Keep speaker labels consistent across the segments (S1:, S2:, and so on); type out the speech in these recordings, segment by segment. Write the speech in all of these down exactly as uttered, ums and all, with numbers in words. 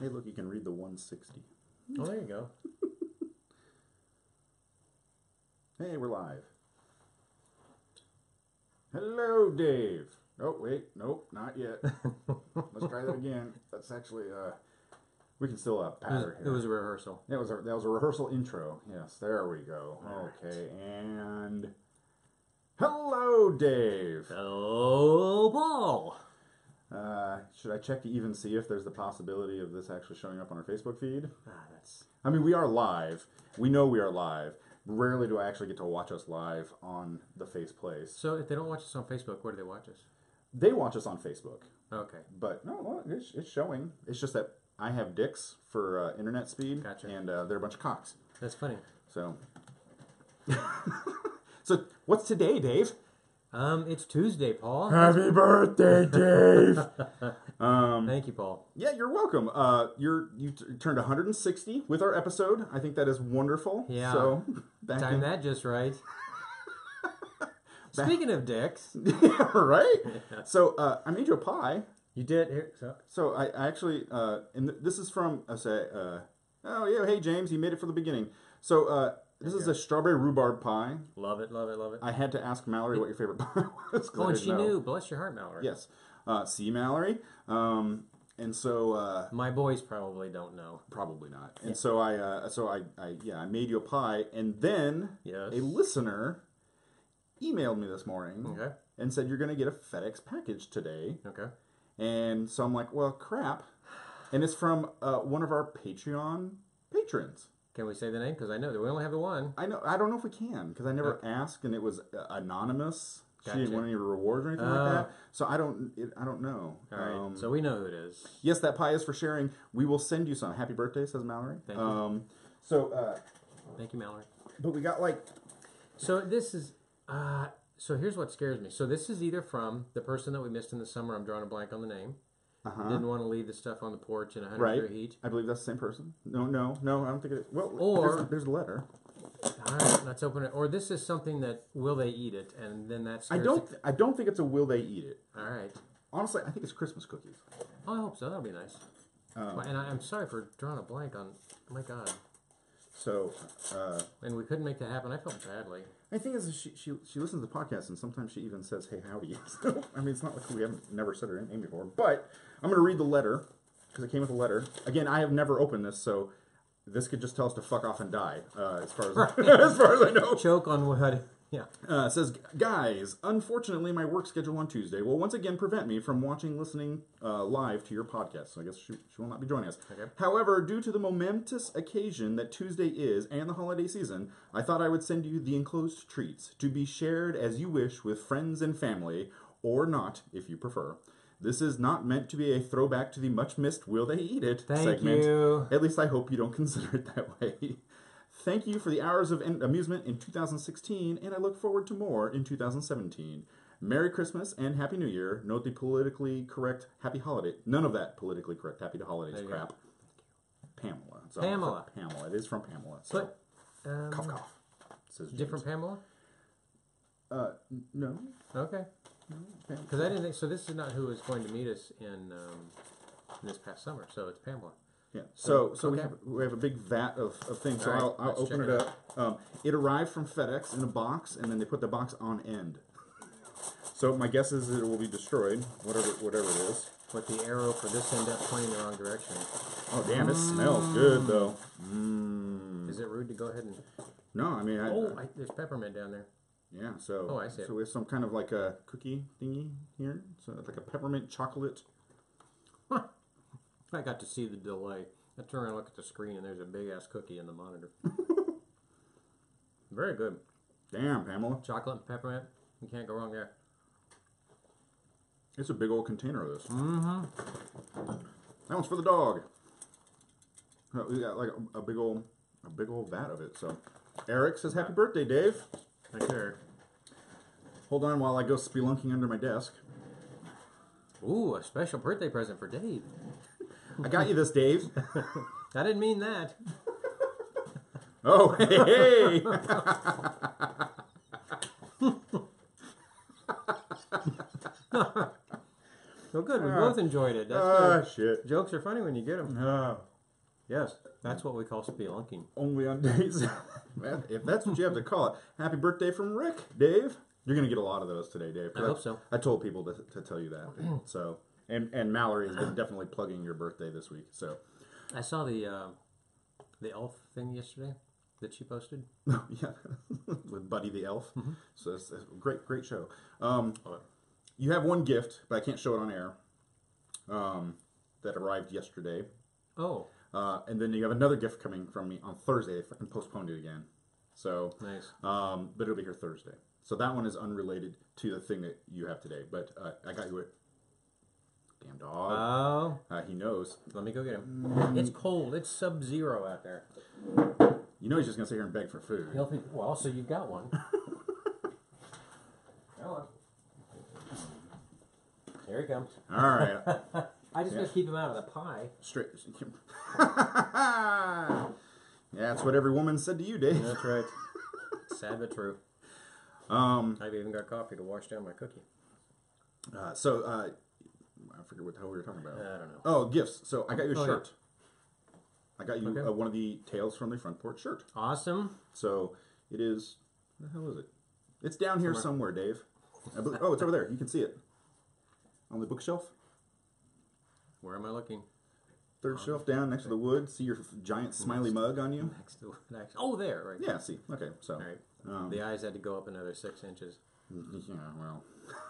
S1: Hey, look, you can read the one sixty.
S2: Oh, there you go.
S1: Hey, we're live. Hello, Dave. Oh, wait. Nope, not yet. Let's try that again. That's actually, uh, we can still uh, patter
S2: it was,
S1: here.
S2: It was a rehearsal.
S1: That was a, that was a rehearsal intro. Yes, there we go.
S2: All
S1: okay, right. And hello, Dave.
S2: Hello, Paul.
S1: Uh, should I check to even see if there's the possibility of this actually showing up on our Facebook feed?
S2: Ah, that's...
S1: I mean, we are live. We know we are live. Rarely do I actually get to watch us live on the Face Place.
S2: So if they don't watch us on Facebook, where do they watch us?
S1: They watch us on Facebook.
S2: Okay.
S1: But no, well, it's, it's showing. It's just that I have dicks for uh, internet speed,
S2: Gotcha.
S1: and uh, they're a bunch of cocks.
S2: That's funny.
S1: So, so what's today, Dave?
S2: Um, it's Tuesday, Paul.
S1: Happy birthday, Dave! um,
S2: Thank you, Paul.
S1: Yeah, you're welcome. Uh, you're you t- turned one hundred sixty with our episode. I think that is wonderful.
S2: Yeah.
S1: So
S2: Time
S1: in...
S2: that just right. Speaking of dicks.
S1: Yeah, right?
S2: Yeah.
S1: So uh, I made you a pie.
S2: You did? Here, so.
S1: So I, I actually, uh, and th- this is from, I say, uh, oh yeah, hey James, you made it from the beginning. So uh, this is a strawberry rhubarb pie.
S2: Love it, love it, love it.
S1: I had to ask Mallory what your favorite pie was.
S2: Oh, and
S1: I
S2: she
S1: know.
S2: knew. Bless your heart, Mallory.
S1: Yes. Uh, see, Mallory. Um, and so... Uh,
S2: My boys probably don't know.
S1: Probably not. And
S2: Yeah.
S1: so I, uh, so I, I, yeah, I made you a pie, and then
S2: Yes.
S1: a listener emailed me this morning
S2: Okay.
S1: and said, you're going to get a FedEx package today.
S2: Okay.
S1: And so I'm like, well, crap. And it's from uh, one of our Patreon patrons.
S2: Can we say the name? Because I know that we only have the one.
S1: I know. I don't know if we can because I never asked, and it was uh, anonymous.
S2: Gotcha.
S1: She didn't want any rewards or anything
S2: Oh.
S1: like that. So I don't. It, I don't know.
S2: All right.
S1: Um,
S2: So we know who it is.
S1: yes, that pie is for sharing. We will send you some. Happy birthday, says Mallory.
S2: Thank you.
S1: Um, so, uh,
S2: Thank you, Mallory.
S1: but we got like.
S2: So this is... Uh, so here's what scares me. So this is either from the person that we missed in the summer. I'm drawing a blank on the name.
S1: Uh-huh.
S2: Didn't want to leave the stuff on the porch in one hundred
S1: Right.
S2: degree heat.
S1: I believe that's the same person. No, no, no. I don't think it is. Well,
S2: Or-
S1: there's, there's a letter.
S2: All right, let's open it. Or this is something that, will they eat it? And then that's...
S1: I don't. I don't think it's a will they eat it.
S2: All right.
S1: Honestly, I think it's Christmas cookies.
S2: Oh, I hope so. That'll be nice.
S1: Um,
S2: and I, I'm sorry for drawing a blank on... Oh, my God.
S1: so, uh,
S2: And we couldn't make that happen. I felt badly.
S1: I think is she, she she listens to the podcast and sometimes she even says, "Hey, howdy." So, I mean, it's not like we haven't never said her name before. But I'm going to read the letter because it came with a letter. Again, I have never opened this, so this could just tell us to fuck off and die. Uh, as far as as far as I know.
S2: Choke on wood. Yeah.
S1: Uh, it says, guys, unfortunately, my work schedule on Tuesday will once again prevent me from watching, listening uh, live to your podcast. So I guess she, she will not be joining us.
S2: Okay.
S1: However, due to the momentous occasion that Tuesday is and the holiday season, I thought I would send you the enclosed treats to be shared as you wish with friends and family, or not, if you prefer. This is not meant to be a throwback to the much-missed Will They Eat It
S2: Thank
S1: segment.
S2: you.
S1: At least I hope you don't consider it that way. Thank you for the hours of amusement in two thousand sixteen, and I look forward to more in two thousand seventeen. Merry Christmas and Happy New Year. Note the politically correct Happy Holiday. None of that politically correct Happy Holidays
S2: There you
S1: crap. Pamela. So
S2: Pamela.
S1: Pamela. It is from Pamela. So.
S2: But, um,
S1: Cough, cough. Says James.
S2: different Pamela?
S1: Uh, n- no.
S2: Okay.
S1: Okay.
S2: Because I didn't think... So this is not who is going to meet us in, um, in this past summer. So it's Pamela.
S1: Yeah. So, so we
S2: Okay.
S1: have we have a big vat of, of things. So
S2: All right,
S1: I'll, I'll
S2: let's
S1: open
S2: check
S1: it
S2: it
S1: up. Um, it arrived from FedEx in a box, and then they put the box on end. So my guess is it will be destroyed, whatever whatever it is.
S2: With the arrow for this end up pointing the wrong direction.
S1: Oh damn! It smells good though. Mmm.
S2: Is it rude to go ahead and...
S1: No, I mean, I,
S2: Oh, I, there's peppermint down there.
S1: yeah. So
S2: Oh, I see it.
S1: So we have some kind of like a cookie thingy here. So it's like a peppermint chocolate.
S2: I got to see the delay. I turn around and look at the screen, and there's a big-ass cookie in the monitor. Very good.
S1: Damn, Pamela.
S2: Chocolate and peppermint. You can't go wrong there.
S1: It's a big old container of this.
S2: Mm-hmm.
S1: That one's for the dog. Uh, We got like a, a big old, a big old vat of it. So, Eric says, "Happy birthday, Dave."
S2: Right there.
S1: Hold on while I go spelunking under my desk.
S2: Ooh, a special birthday present for Dave.
S1: I got you this, Dave.
S2: I didn't mean that.
S1: Oh, hey, hey.
S2: Well, good. We both enjoyed it. That's
S1: Ah,
S2: good.
S1: shit.
S2: Jokes are funny when you get them.
S1: Ah.
S2: Yes, that's what we call spelunking.
S1: Only on days. Well, if that's what you have to call it. Happy birthday from Rick, Dave. You're going to get a lot of those today, Dave.
S2: I hope so.
S1: I told people to, to tell you that. So, and, and Mallory has been definitely plugging your birthday this week. So,
S2: I saw the uh, the elf thing yesterday that she posted.
S1: yeah, with Buddy the Elf.
S2: Mm-hmm.
S1: So it's a great, great show. Um,
S2: Oh.
S1: you have one gift, but I can't show it on air. Um, that arrived yesterday.
S2: Oh,
S1: Uh, and then you have another gift coming from me on Thursday. They fucking postponed it again. So,
S2: nice.
S1: um, but it'll be here Thursday. So that one is unrelated to the thing that you have today. But uh, I got you it. Damn dog.
S2: Oh,
S1: Uh, he knows.
S2: let me go get him. It's cold. It's sub-zero out there.
S1: You know he's just going to sit here and beg for food.
S2: He'll think, well, so you've got one. Hello. Here he comes.
S1: All right.
S2: I just
S1: Yeah.
S2: got to keep him out of the pie.
S1: Straight. Yeah, that's what every woman said to you, Dave.
S2: That's right. Sad but true.
S1: Um,
S2: I've even got coffee to wash down my cookie.
S1: uh, so, uh, I forget what the hell we were talking about.
S2: I don't know.
S1: Oh, gifts. So I got you a
S2: Oh,
S1: shirt. I got you
S2: Okay.
S1: uh, one of the Tales from the Front Porch shirt.
S2: Awesome.
S1: So it is. Where the hell is it? It's down here somewhere,
S2: Somewhere.
S1: Dave. I believe, oh, it's over there. You can see it on the bookshelf.
S2: Where am I looking?
S1: Third shelf down next to the wood. See your giant smiley mug on you?
S2: Next to next. Oh, there. Right.
S1: Yeah, see. Okay, so.
S2: All right.
S1: Um,
S2: The eyes had to go up another six inches.
S1: yeah, well.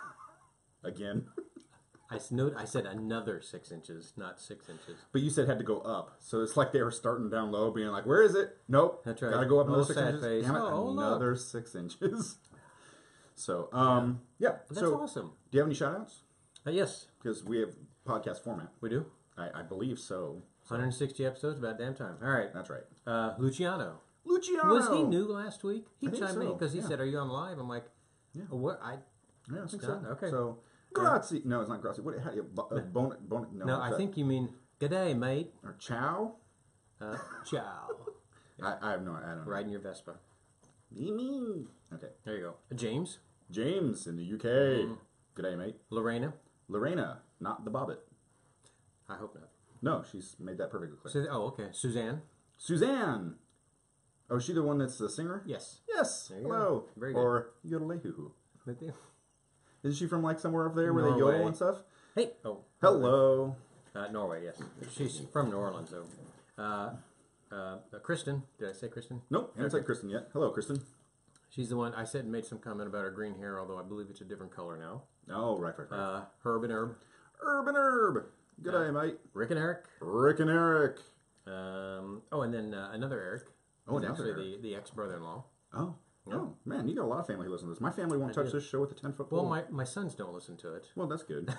S1: Again.
S2: I, s- no, I said another six inches, not six inches.
S1: But you said had to go up. So it's like they were starting down low, being like, where is it? Nope.
S2: That's right.
S1: Gotta go up another
S2: Oh,
S1: six
S2: sad
S1: inches.
S2: face.
S1: Damn it,
S2: Oh, look.
S1: another six inches. So, um, yeah.
S2: That's
S1: so,
S2: awesome.
S1: do you have any shout outs?
S2: Uh, yes,
S1: Because we have podcast format.
S2: we do.
S1: I, I believe so.
S2: one hundred sixty episodes, about damn time. All right.
S1: That's right.
S2: Uh, Luciano.
S1: Luciano!
S2: Was he new last week? He
S1: I think
S2: chimed in
S1: so,
S2: because he
S1: yeah.
S2: said, "Are you on live?" I'm like,
S1: Yeah.
S2: "Oh, what?" I
S1: Yeah, I think
S2: done.
S1: so.
S2: Okay.
S1: So, grazie. No, it's not grazie. What? How do you? Bo, uh, bon, bon, no,
S2: no,
S1: what's
S2: I
S1: that?
S2: think you mean "G'day, mate."
S1: Or ciao.
S2: Uh, ciao.
S1: I, I have no. I don't know.
S2: Riding your Vespa.
S1: Mimi. Okay.
S2: There you go. James,
S1: James in the U K.
S2: Mm-hmm.
S1: Good day, mate.
S2: Lorena.
S1: Lorena, not the Bobbit.
S2: I hope not.
S1: No, she's made that perfectly clear.
S2: Su- oh, okay. Suzanne.
S1: Suzanne. Oh, is she the one that's the singer?
S2: Yes.
S1: Yes.
S2: There you
S1: Hello.
S2: go. Very good.
S1: Or Yodelehuhu.
S2: With you.
S1: Isn't she from like somewhere up there where they
S2: Norway.
S1: yodel and stuff?
S2: Hey. Oh.
S1: Hello.
S2: Uh, Norway. Yes. She's from New Orleans, though. Uh, uh, uh, Kristen. Did I say Kristen?
S1: Nope, haven't said Kristen yet. Hello, Kristen.
S2: She's the one I said made some comment about her green hair, although I believe it's a different color now.
S1: Oh, right, right, right.
S2: Uh, Herb and Herb.
S1: Urban Herb. Good
S2: Uh,
S1: day, mate.
S2: Rick and Eric.
S1: Rick and Eric.
S2: Um, oh, and then uh, another Eric.
S1: Oh,
S2: He's
S1: another
S2: actually the, the ex-brother-in-law.
S1: Oh.
S2: Yeah.
S1: Oh, man, you got a lot of family who listen to this. My family won't
S2: I
S1: touch
S2: do.
S1: this show with a ten-foot pole.
S2: Well, my, my sons don't listen to it.
S1: Well, that's good.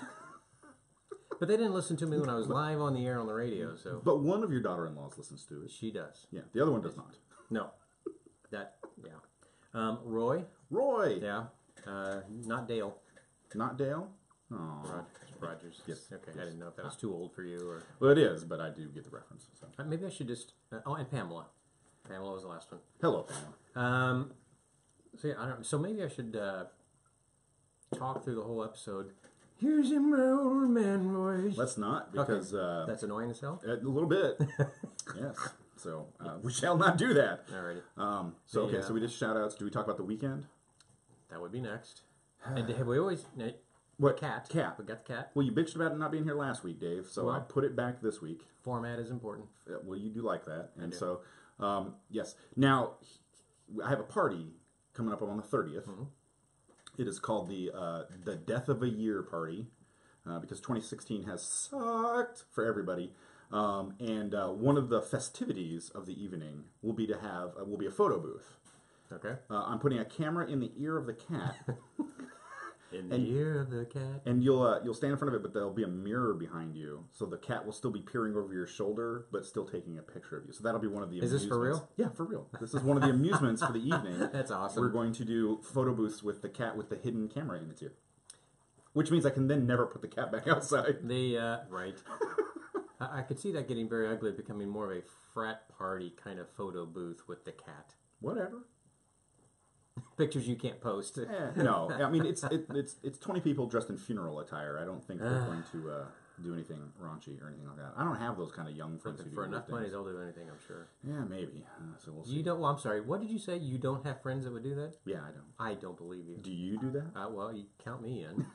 S2: But they didn't listen to me when I was live on the air on the radio, so
S1: But one of your daughter-in-laws listens to it.
S2: she does.
S1: Yeah, the other one does not.
S2: No. That, yeah. Um, Roy.
S1: Roy.
S2: Yeah. Uh, not Dale.
S1: Not Dale. Oh.
S2: Rod- Rogers.
S1: Yes,
S2: Okay,
S1: yes.
S2: I didn't know if that was too old for you or...
S1: Well, it is, but I do get the reference. So.
S2: Uh, maybe I should just... Uh, oh, and Pamela. Pamela was the last one.
S1: Hello, Pamela.
S2: Um, so yeah, I don't. So maybe I should uh, talk through the whole episode. Here's in my old man voice.
S1: Let's not, because uh,
S2: That's annoying as hell.
S1: a little bit. Yes. So uh, we shall not do that.
S2: Alrighty,
S1: Um, so
S2: The,
S1: okay,
S2: uh,
S1: so we did shout outs. Do we talk about the weekend?
S2: that would be next. And have we always no,
S1: What?
S2: cat?
S1: Cat.
S2: We got the cat.
S1: Well, you bitched about it not being here last week, Dave. So
S2: Well-
S1: I put it back this week.
S2: Format is important.
S1: Uh, Well, you do like that, and
S2: do.
S1: so um, yes. Now I have a party coming up on the thirtieth.
S2: Mm-hmm.
S1: It is called the uh, the Death of a Year party uh, because twenty sixteen has sucked for everybody. Um, and uh, one of the festivities of the evening will be to have uh, will be a photo booth.
S2: Okay.
S1: Uh, I'm putting a camera in the ear of the cat,
S2: In the
S1: And-
S2: ear of the cat.
S1: and you'll uh, you'll stand in front of it, but there'll be a mirror behind you, so the cat will still be peering over your shoulder, but still taking a picture of you. So that'll be one of the.
S2: Is this for
S1: amusements. Yeah, for real. This is one of the amusements for the evening.
S2: That's awesome.
S1: We're going to do photo booths with the cat with the hidden camera in its ear, which means I can then never put the cat back outside.
S2: The uh, right. I, I could see that getting very ugly, becoming more of a frat party kind of photo booth with the cat.
S1: Whatever.
S2: Pictures you can't post.
S1: Eh, no, I mean it's it, it's it's twenty people dressed in funeral attire. I don't think they're going to uh, do anything raunchy or anything like that. I don't have those kind of young friends who do
S2: For enough
S1: things.
S2: money, they'll do anything. I'm sure.
S1: Yeah, maybe. Uh, so we'll see.
S2: You don't. Well, I'm sorry. What did you say? You don't have friends that would do that?
S1: Yeah, I don't.
S2: I don't believe you.
S1: Do you do that?
S2: Uh, well, you count me in.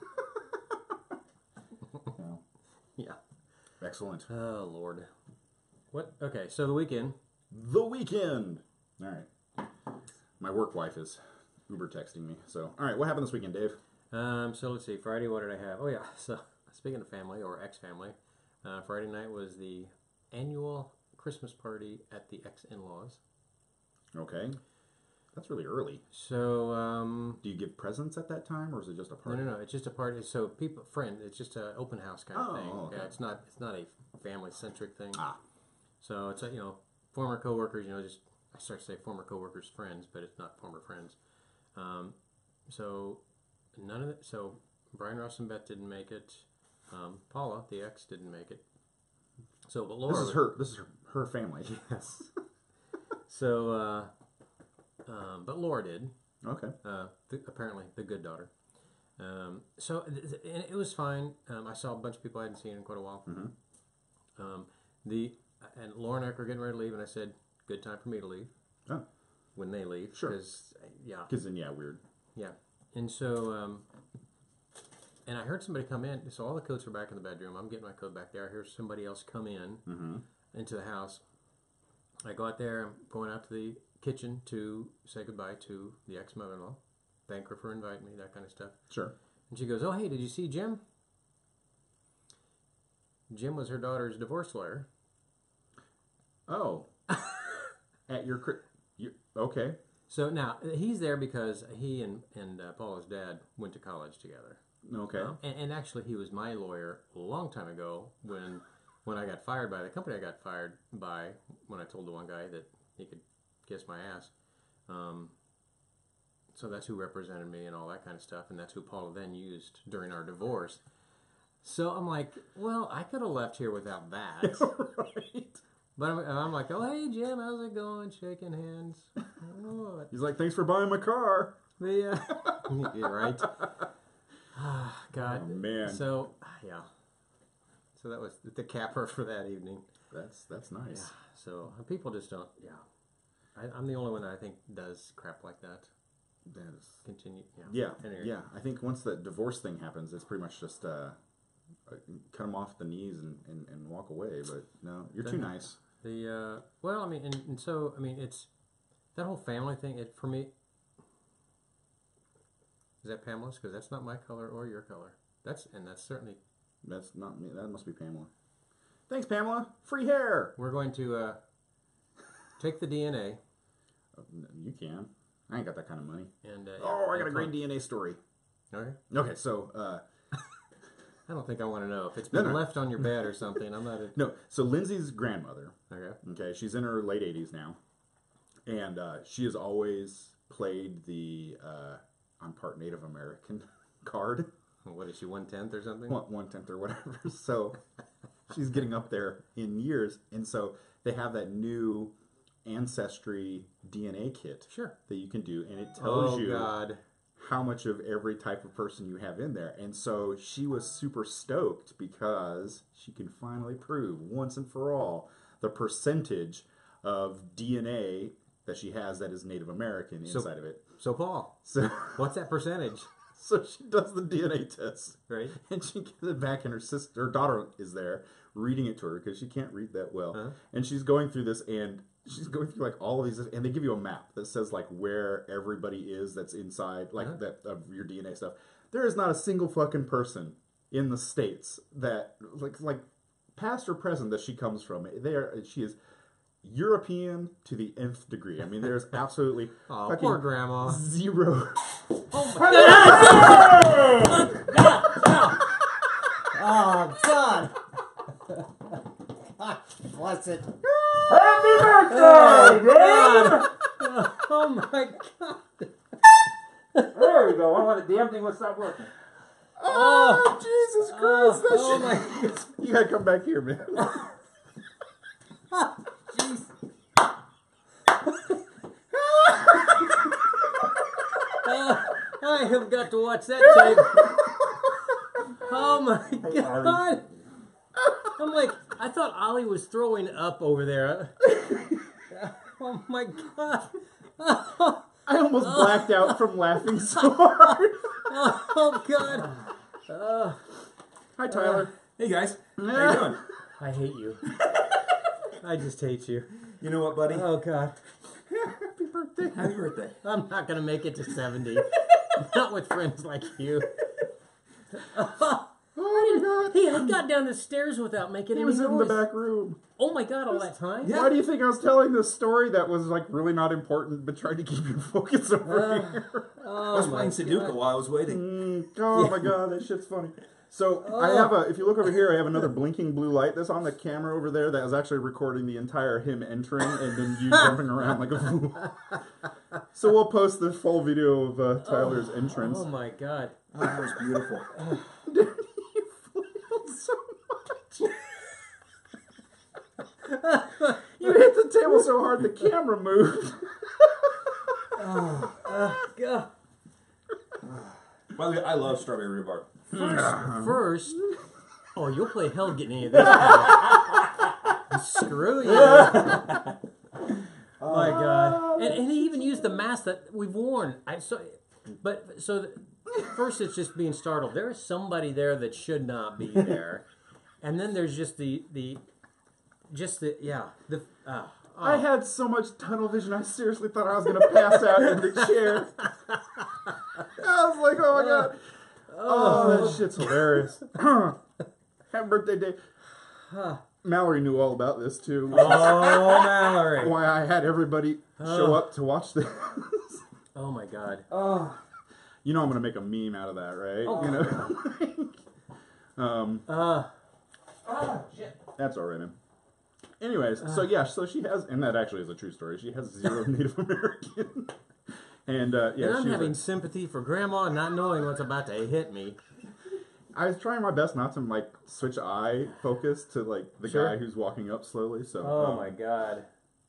S1: No.
S2: Yeah.
S1: Excellent.
S2: Oh Lord. What? Okay. So the weekend.
S1: The weekend. All right. My work wife is Uber texting me. So, all right. What happened this weekend, Dave?
S2: Um. So let's see. Friday. What did I have? Oh yeah. So speaking of family or ex-family, uh, Friday night was the annual Christmas party at the ex-in-laws.
S1: Okay. That's really early.
S2: So, um...
S1: do you give presents at that time, or is it just a
S2: no,
S1: party?
S2: no, no. It's just a party. So, people, friend, it's just an open house kind of
S1: Oh,
S2: thing.
S1: okay.
S2: Yeah, it's not, it's not a family-centric thing.
S1: Ah.
S2: So, it's, a, you know, former coworkers, you know, just, I start to say former coworkers' friends, but it's not former friends. Um, so, none of it, so, Brian, Ross, and Beth didn't make it. Um, Paula, the ex, didn't make it. So, but Laura...
S1: This is her, this is her, her family.
S2: Yes. So, uh... Um, but Laura did.
S1: Okay.
S2: Uh, the, apparently, the good daughter. Um, so th- th- and it was fine. Um, I saw a bunch of people I hadn't seen in quite a while.
S1: Mm-hmm.
S2: Um, the and Laura and I were getting ready to leave, and I said, "Good time for me to leave."
S1: Oh.
S2: When they leave,
S1: Sure.
S2: Cause, yeah.
S1: Because then, yeah, weird.
S2: Yeah. And so, um, and I heard somebody come in. So all the coats were back in the bedroom. I'm getting my coat back there. I hear somebody else come in
S1: Mm-hmm.
S2: into the house. I go out there. I'm going out to the kitchen to say goodbye to the ex-mother-in-law, thank her for inviting me, that kind of stuff.
S1: Sure.
S2: And she goes, "Oh, hey, did you see Jim?" Jim was her daughter's divorce lawyer.
S1: Oh. At your cri- you okay.
S2: So now he's there because he and and uh, Paula's dad went to college together.
S1: Okay.
S2: Um, and, and actually, he was my lawyer a long time ago when when I got fired by the company I got fired by when I told the one guy that he could kiss my ass. Um, so that's who represented me and all that kind of stuff, and that's who Paula then used during our divorce. So I'm like, well, I could have left here without that.
S1: Right.
S2: But I'm, I'm like, oh, hey, Jim, how's it going? Shaking hands. Oh,
S1: He's like, thanks for buying my car.
S2: the, uh, you're right. Ah, God.
S1: Oh, man.
S2: So, yeah. So that was the capper for that evening.
S1: That's that's nice.
S2: Yeah. So people just don't, yeah. I, I'm the only one that I think does crap like that.
S1: That is.
S2: Continue. Yeah.
S1: Yeah.
S2: Anyway.
S1: Yeah. I think once the divorce thing happens, it's pretty much just uh, cut them off at the knees and, and, and walk away. But no, you're too nice.
S2: The uh, well, I mean, and, and so I mean, it's that whole family thing. It for me. Is that Pamela's? Because that's not my color or your color. That's and that's certainly.
S1: That's not me. That must be Pamela. Thanks, Pamela. Free hair.
S2: We're going to uh, take the D N A.
S1: Uh, You can. I ain't got that kind of money.
S2: And uh,
S1: Oh, I got a
S2: and
S1: great
S2: con-
S1: D N A story.
S2: Okay.
S1: Okay, so uh,
S2: I don't think I want to know if it's
S1: No,
S2: been
S1: no.
S2: left on your bed or something. I'm not. A,
S1: no, so Lindsay's grandmother.
S2: okay.
S1: Okay, she's in her late eighties now, and uh, she has always played the uh, "I'm part Native American" card.
S2: What is she, one tenth or something?
S1: one one tenth or whatever. So she's getting up there in years, and so they have that new ancestry D N A kit
S2: Sure.
S1: that you can do, and it tells
S2: Oh
S1: you
S2: God.
S1: how much of every type of person you have in there. And so she was super stoked because she can finally prove once and for all the percentage of D N A that she has that is Native American
S2: So-
S1: inside of it.
S2: So Paul,
S1: So
S2: what's that percentage?
S1: so she does the D N A test.
S2: Right.
S1: And she gives it back, and her sister, her daughter, is there reading it to her because she can't read that well.
S2: Uh-huh.
S1: And she's going through this, and she's going through like all of these, and they give you a map that says like where everybody is that's inside, like
S2: Uh-huh.
S1: that of your D N A stuff. There is not a single fucking person in the states that like like past or present that she comes from. They are she is European to the nth degree. I mean, there's absolutely
S2: Oh,
S1: fucking
S2: poor grandma.
S1: zero.
S3: Oh, son! Bless it.
S1: Happy birthday,
S2: God. Oh my God.
S3: There we go. I want the damn thing will stop working.
S1: Oh, Jesus Christ! That
S2: Oh
S1: shit- You gotta come back here, man.
S3: Jeez.
S2: have got to watch that tape. Oh my
S3: Hey,
S2: god!
S3: Ollie.
S2: I'm like, I thought Ollie was throwing up over there. Oh my god! Oh,
S1: I almost blacked out from laughing so hard.
S2: oh god! Uh,
S1: Hi, Tyler.
S4: Hey guys, how you doing?
S2: I hate you. I just hate you.
S4: You know what, buddy?
S2: Oh god!
S1: Happy birthday.
S4: Happy birthday.
S2: I'm not gonna make it to seventy. Not with friends like you.
S1: Oh my god.
S2: He had got down the stairs without making
S1: He
S2: any
S1: was
S2: noise.
S1: in the back room.
S2: Oh my god! All that time?
S4: Yeah.
S1: Why do you think I was telling this story that was like really not important, but trying to keep your focus over
S2: Uh,
S1: here?
S2: Oh
S4: I was
S2: my
S4: playing Sudoku
S2: God.
S4: while I was waiting.
S1: Mm, oh my god, that shit's funny. So
S2: Oh.
S1: I have a. If you look over here, I have another blinking blue light that's on the camera over there that is actually recording the entire him entering and then you jumping around like a fool. So we'll post the full video of uh, Tyler's entrance.
S2: Oh my god!
S4: Oh, that was beautiful.
S1: Dude, you flailed so much. You hit the table so hard the camera moved.
S2: Oh, oh god!
S4: By the way, I love strawberry rhubarb.
S2: First, first, oh, you'll play hell getting any of this. Now. Screw you! Oh my god! And, and he even used the mask that we've worn. I so, but so the, first it's just being startled. There is somebody there that should not be there, and then there's just the the, just the yeah the. Uh, oh.
S1: I had so much tunnel vision, I seriously thought I was going to pass out in the chair. I was like, oh my god. Oh, that shit's hilarious. Happy birthday, Dave. Mallory knew all about this, too.
S2: Oh, Mallory!
S1: Why I had everybody show up to watch this.
S2: Oh my god!
S3: Oh,
S1: You know I'm going to make a meme out of that, right?
S2: Oh.
S1: You know? um,
S2: Uh,
S3: oh, shit.
S1: that's all right, man. Anyways, so yeah, so she has, and that actually is a true story. She has zero Native American. And uh, yeah,
S2: and I'm
S1: she was
S2: having
S1: like-
S2: sympathy for Grandma, not knowing what's about to hit me.
S1: I was trying my best not to like switch eye focus to like the
S2: Sure.
S1: guy who's walking up slowly. So
S2: Oh
S1: um,
S2: my god.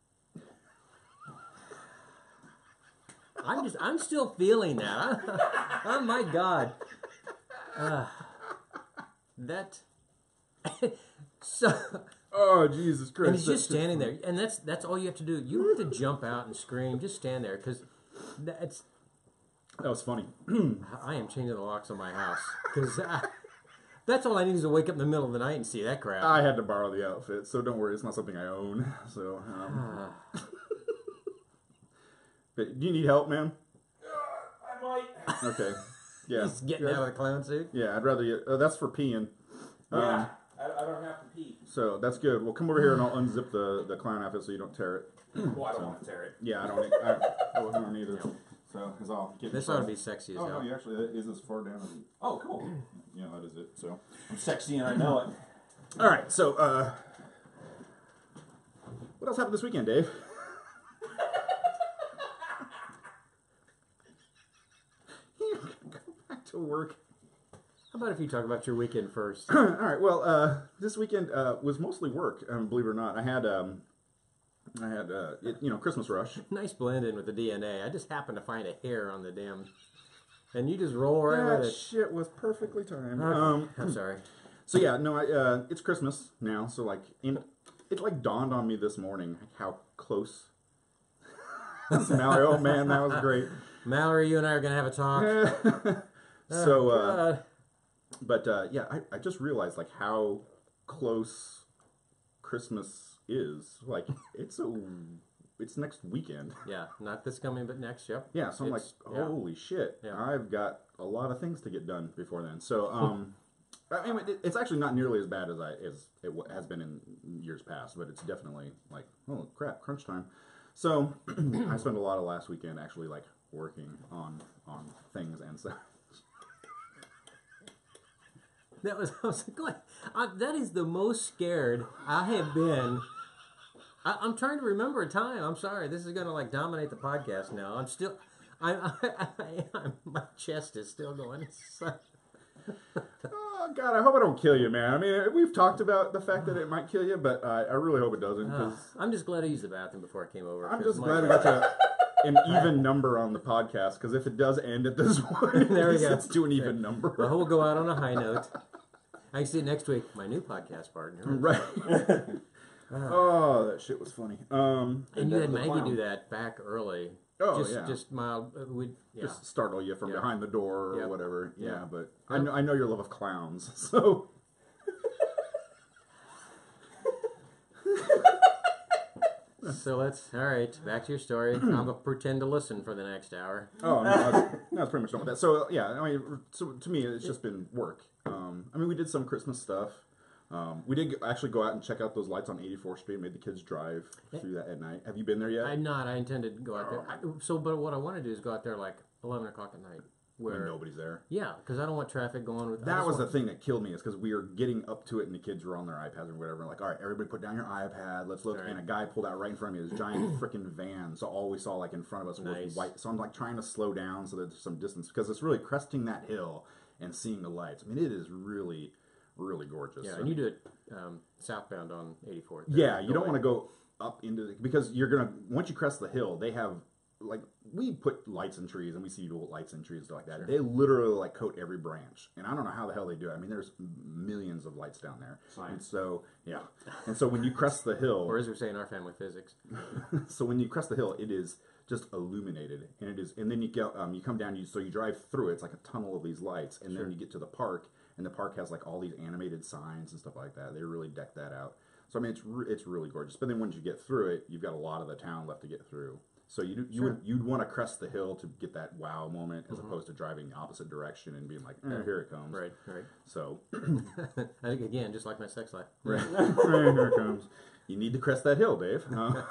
S2: I'm just, I'm still feeling that. Oh my god. Uh, that. So.
S1: Oh Jesus Christ!
S2: And he's
S1: That
S2: just
S1: shit's
S2: standing
S1: funny.
S2: there, and that's that's all you have to do. You don't have to jump out and scream. Just stand there, because that's.
S1: That was funny.
S2: I am changing the locks on my house, because that's all I need is to wake up in the middle of the night and see that crap.
S1: I had to borrow the outfit, so don't worry, it's not something I own. So, um,
S2: Ah.
S1: but do you need help, man?
S3: I might.
S1: Okay. Yeah.
S2: He's getting
S1: yeah.
S2: out of the clown suit.
S1: Yeah, I'd rather you. Uh, that's for peeing. Um,
S3: Yeah, I, I don't have to pee.
S1: So that's good. Well, come over here and I'll unzip the, the clown outfit so you don't tear it.
S3: Well, I don't want to tear it.
S1: Yeah, I don't. I, I don't either. So, because I'll get.
S2: This ought to be sexy as
S1: Oh
S2: hell.
S1: no, you actually that is as far down as.
S3: Oh, cool.
S1: Yeah, that is it. So.
S3: I'm sexy and I know it.
S1: All right. So, uh, what else happened this weekend, Dave? You can go back to work.
S2: How about if you talk about your weekend first?
S1: All right. Well, uh, this weekend uh, was mostly work. Um, believe it or not, I had um, I had uh, it, you know Christmas rush.
S2: Nice blend in with the D N A. I just happened to find a hair on the damn, and you just roll right
S1: That
S2: with it.
S1: shit was perfectly timed.
S2: Okay.
S1: Um,
S2: I'm sorry.
S1: so yeah, no, I, uh, it's Christmas now. So like, in, it like dawned on me this morning how close. Mallory, oh man, that was great.
S2: Mallory, you and I are gonna have a talk.
S1: so,
S2: Oh,
S1: uh,
S2: God.
S1: but uh, yeah, I, I just realized like how close Christmas is. Like it's a, it's next weekend.
S2: Yeah, not this coming, but next. Yep.
S1: Yeah, so I'm
S2: It's-
S1: like,
S2: yeah.
S1: holy shit!
S2: Yeah.
S1: I've got a lot of things to get done before then. So, um, I mean, it, it's actually not nearly as bad as I as it w- has been in years past, but it's definitely like, oh crap, crunch time. So, I spent a lot of last weekend actually like working on on things and stuff.
S2: That was, I was like, I, that is the most scared I have been. I, I'm trying to remember a time. I'm sorry. This is going to like dominate the podcast now. I'm still, I, I, I, I my chest is still going. So,
S1: Oh God, I hope I don't kill you, man. I mean, we've talked about the fact that it might kill you, but uh, I really hope it doesn't.
S2: uh,
S1: Because
S2: I'm just glad I used the bathroom before I came over.
S1: I'm
S2: 'cause
S1: just
S2: my
S1: glad we
S2: God.
S1: got to. an even number on the podcast, because if it does end at this point,
S2: There we go.
S1: it's to an even number.
S2: Well, we'll go out on a high note. I see it next week. My new podcast partner.
S1: Right. Oh, that shit was funny. Um,
S2: And you had
S4: the
S2: Maggie
S4: clown.
S2: do that back early.
S1: Oh,
S2: just,
S1: yeah.
S2: Just mild. Uh, we yeah.
S1: just startle you from
S2: Yeah.
S1: behind the door or
S2: Yep.
S1: whatever. Yeah,
S2: Yeah.
S1: but I know I know your love of clowns, so.
S2: So let's. All right. Back to your story. I'm gonna pretend to listen for the next hour.
S1: Oh, no, I was, I was pretty much done with that. So, yeah, I mean, so to me, it's just been work. Um, I mean, we did some Christmas stuff. Um, we did actually go out and check out those lights on eighty-fourth Street, made the kids drive through that at night. Have you been there yet?
S2: I'm not. I intended to go out there. I, so, but what I want to do is go out there like eleven o'clock at night.
S1: when
S2: Where
S1: nobody's there.
S2: yeah, because I don't want traffic going with. I
S1: That
S2: just
S1: was the
S2: want-
S1: thing that killed me, is because we were getting up to it and the kids were on their iPads or whatever. Like, all right, everybody put down your iPad. Let's look.
S2: Right.
S1: And a guy pulled out right in front of me this giant freaking van. So all we saw like in front of us was
S2: Nice.
S1: white. So I'm like trying to slow down so that there's some distance, because it's really cresting that hill and seeing the lights. I mean, it is really, really gorgeous.
S2: Yeah,
S1: I
S2: and you
S1: mean,
S2: do it um, southbound on eighty-fourth.
S1: Yeah, you don't want to go up into the, because you're gonna, once you crest the hill, they have like, we put lights in trees and we see people with lights in trees and stuff like that.
S2: Sure.
S1: They literally like coat every branch, and I don't know how the hell they do it. I mean, there's millions of lights down there.
S4: Science.
S1: And so yeah, and so when you crest the hill,
S2: Or as we say in our family, physics.
S1: so when you crest the hill, it is just illuminated, and it is, and then you go, um, you come down, you so you drive through it. It's like a tunnel of these lights, and
S2: Sure.
S1: then you get to the park, and the park has like all these animated signs and stuff like that. They really deck that out. So I mean, it's re- it's really gorgeous. But then once you get through it, you've got a lot of the town left to get through. So you you
S2: Sure.
S1: would you'd want to crest the hill to get that wow moment, as
S2: Mhm.
S1: opposed to driving the opposite direction and being like, eh, here it comes.
S2: Right, right.
S1: So
S2: I think again, just like my sex life.
S1: right, right, here it comes. You need to crest that hill, Dave. Uh,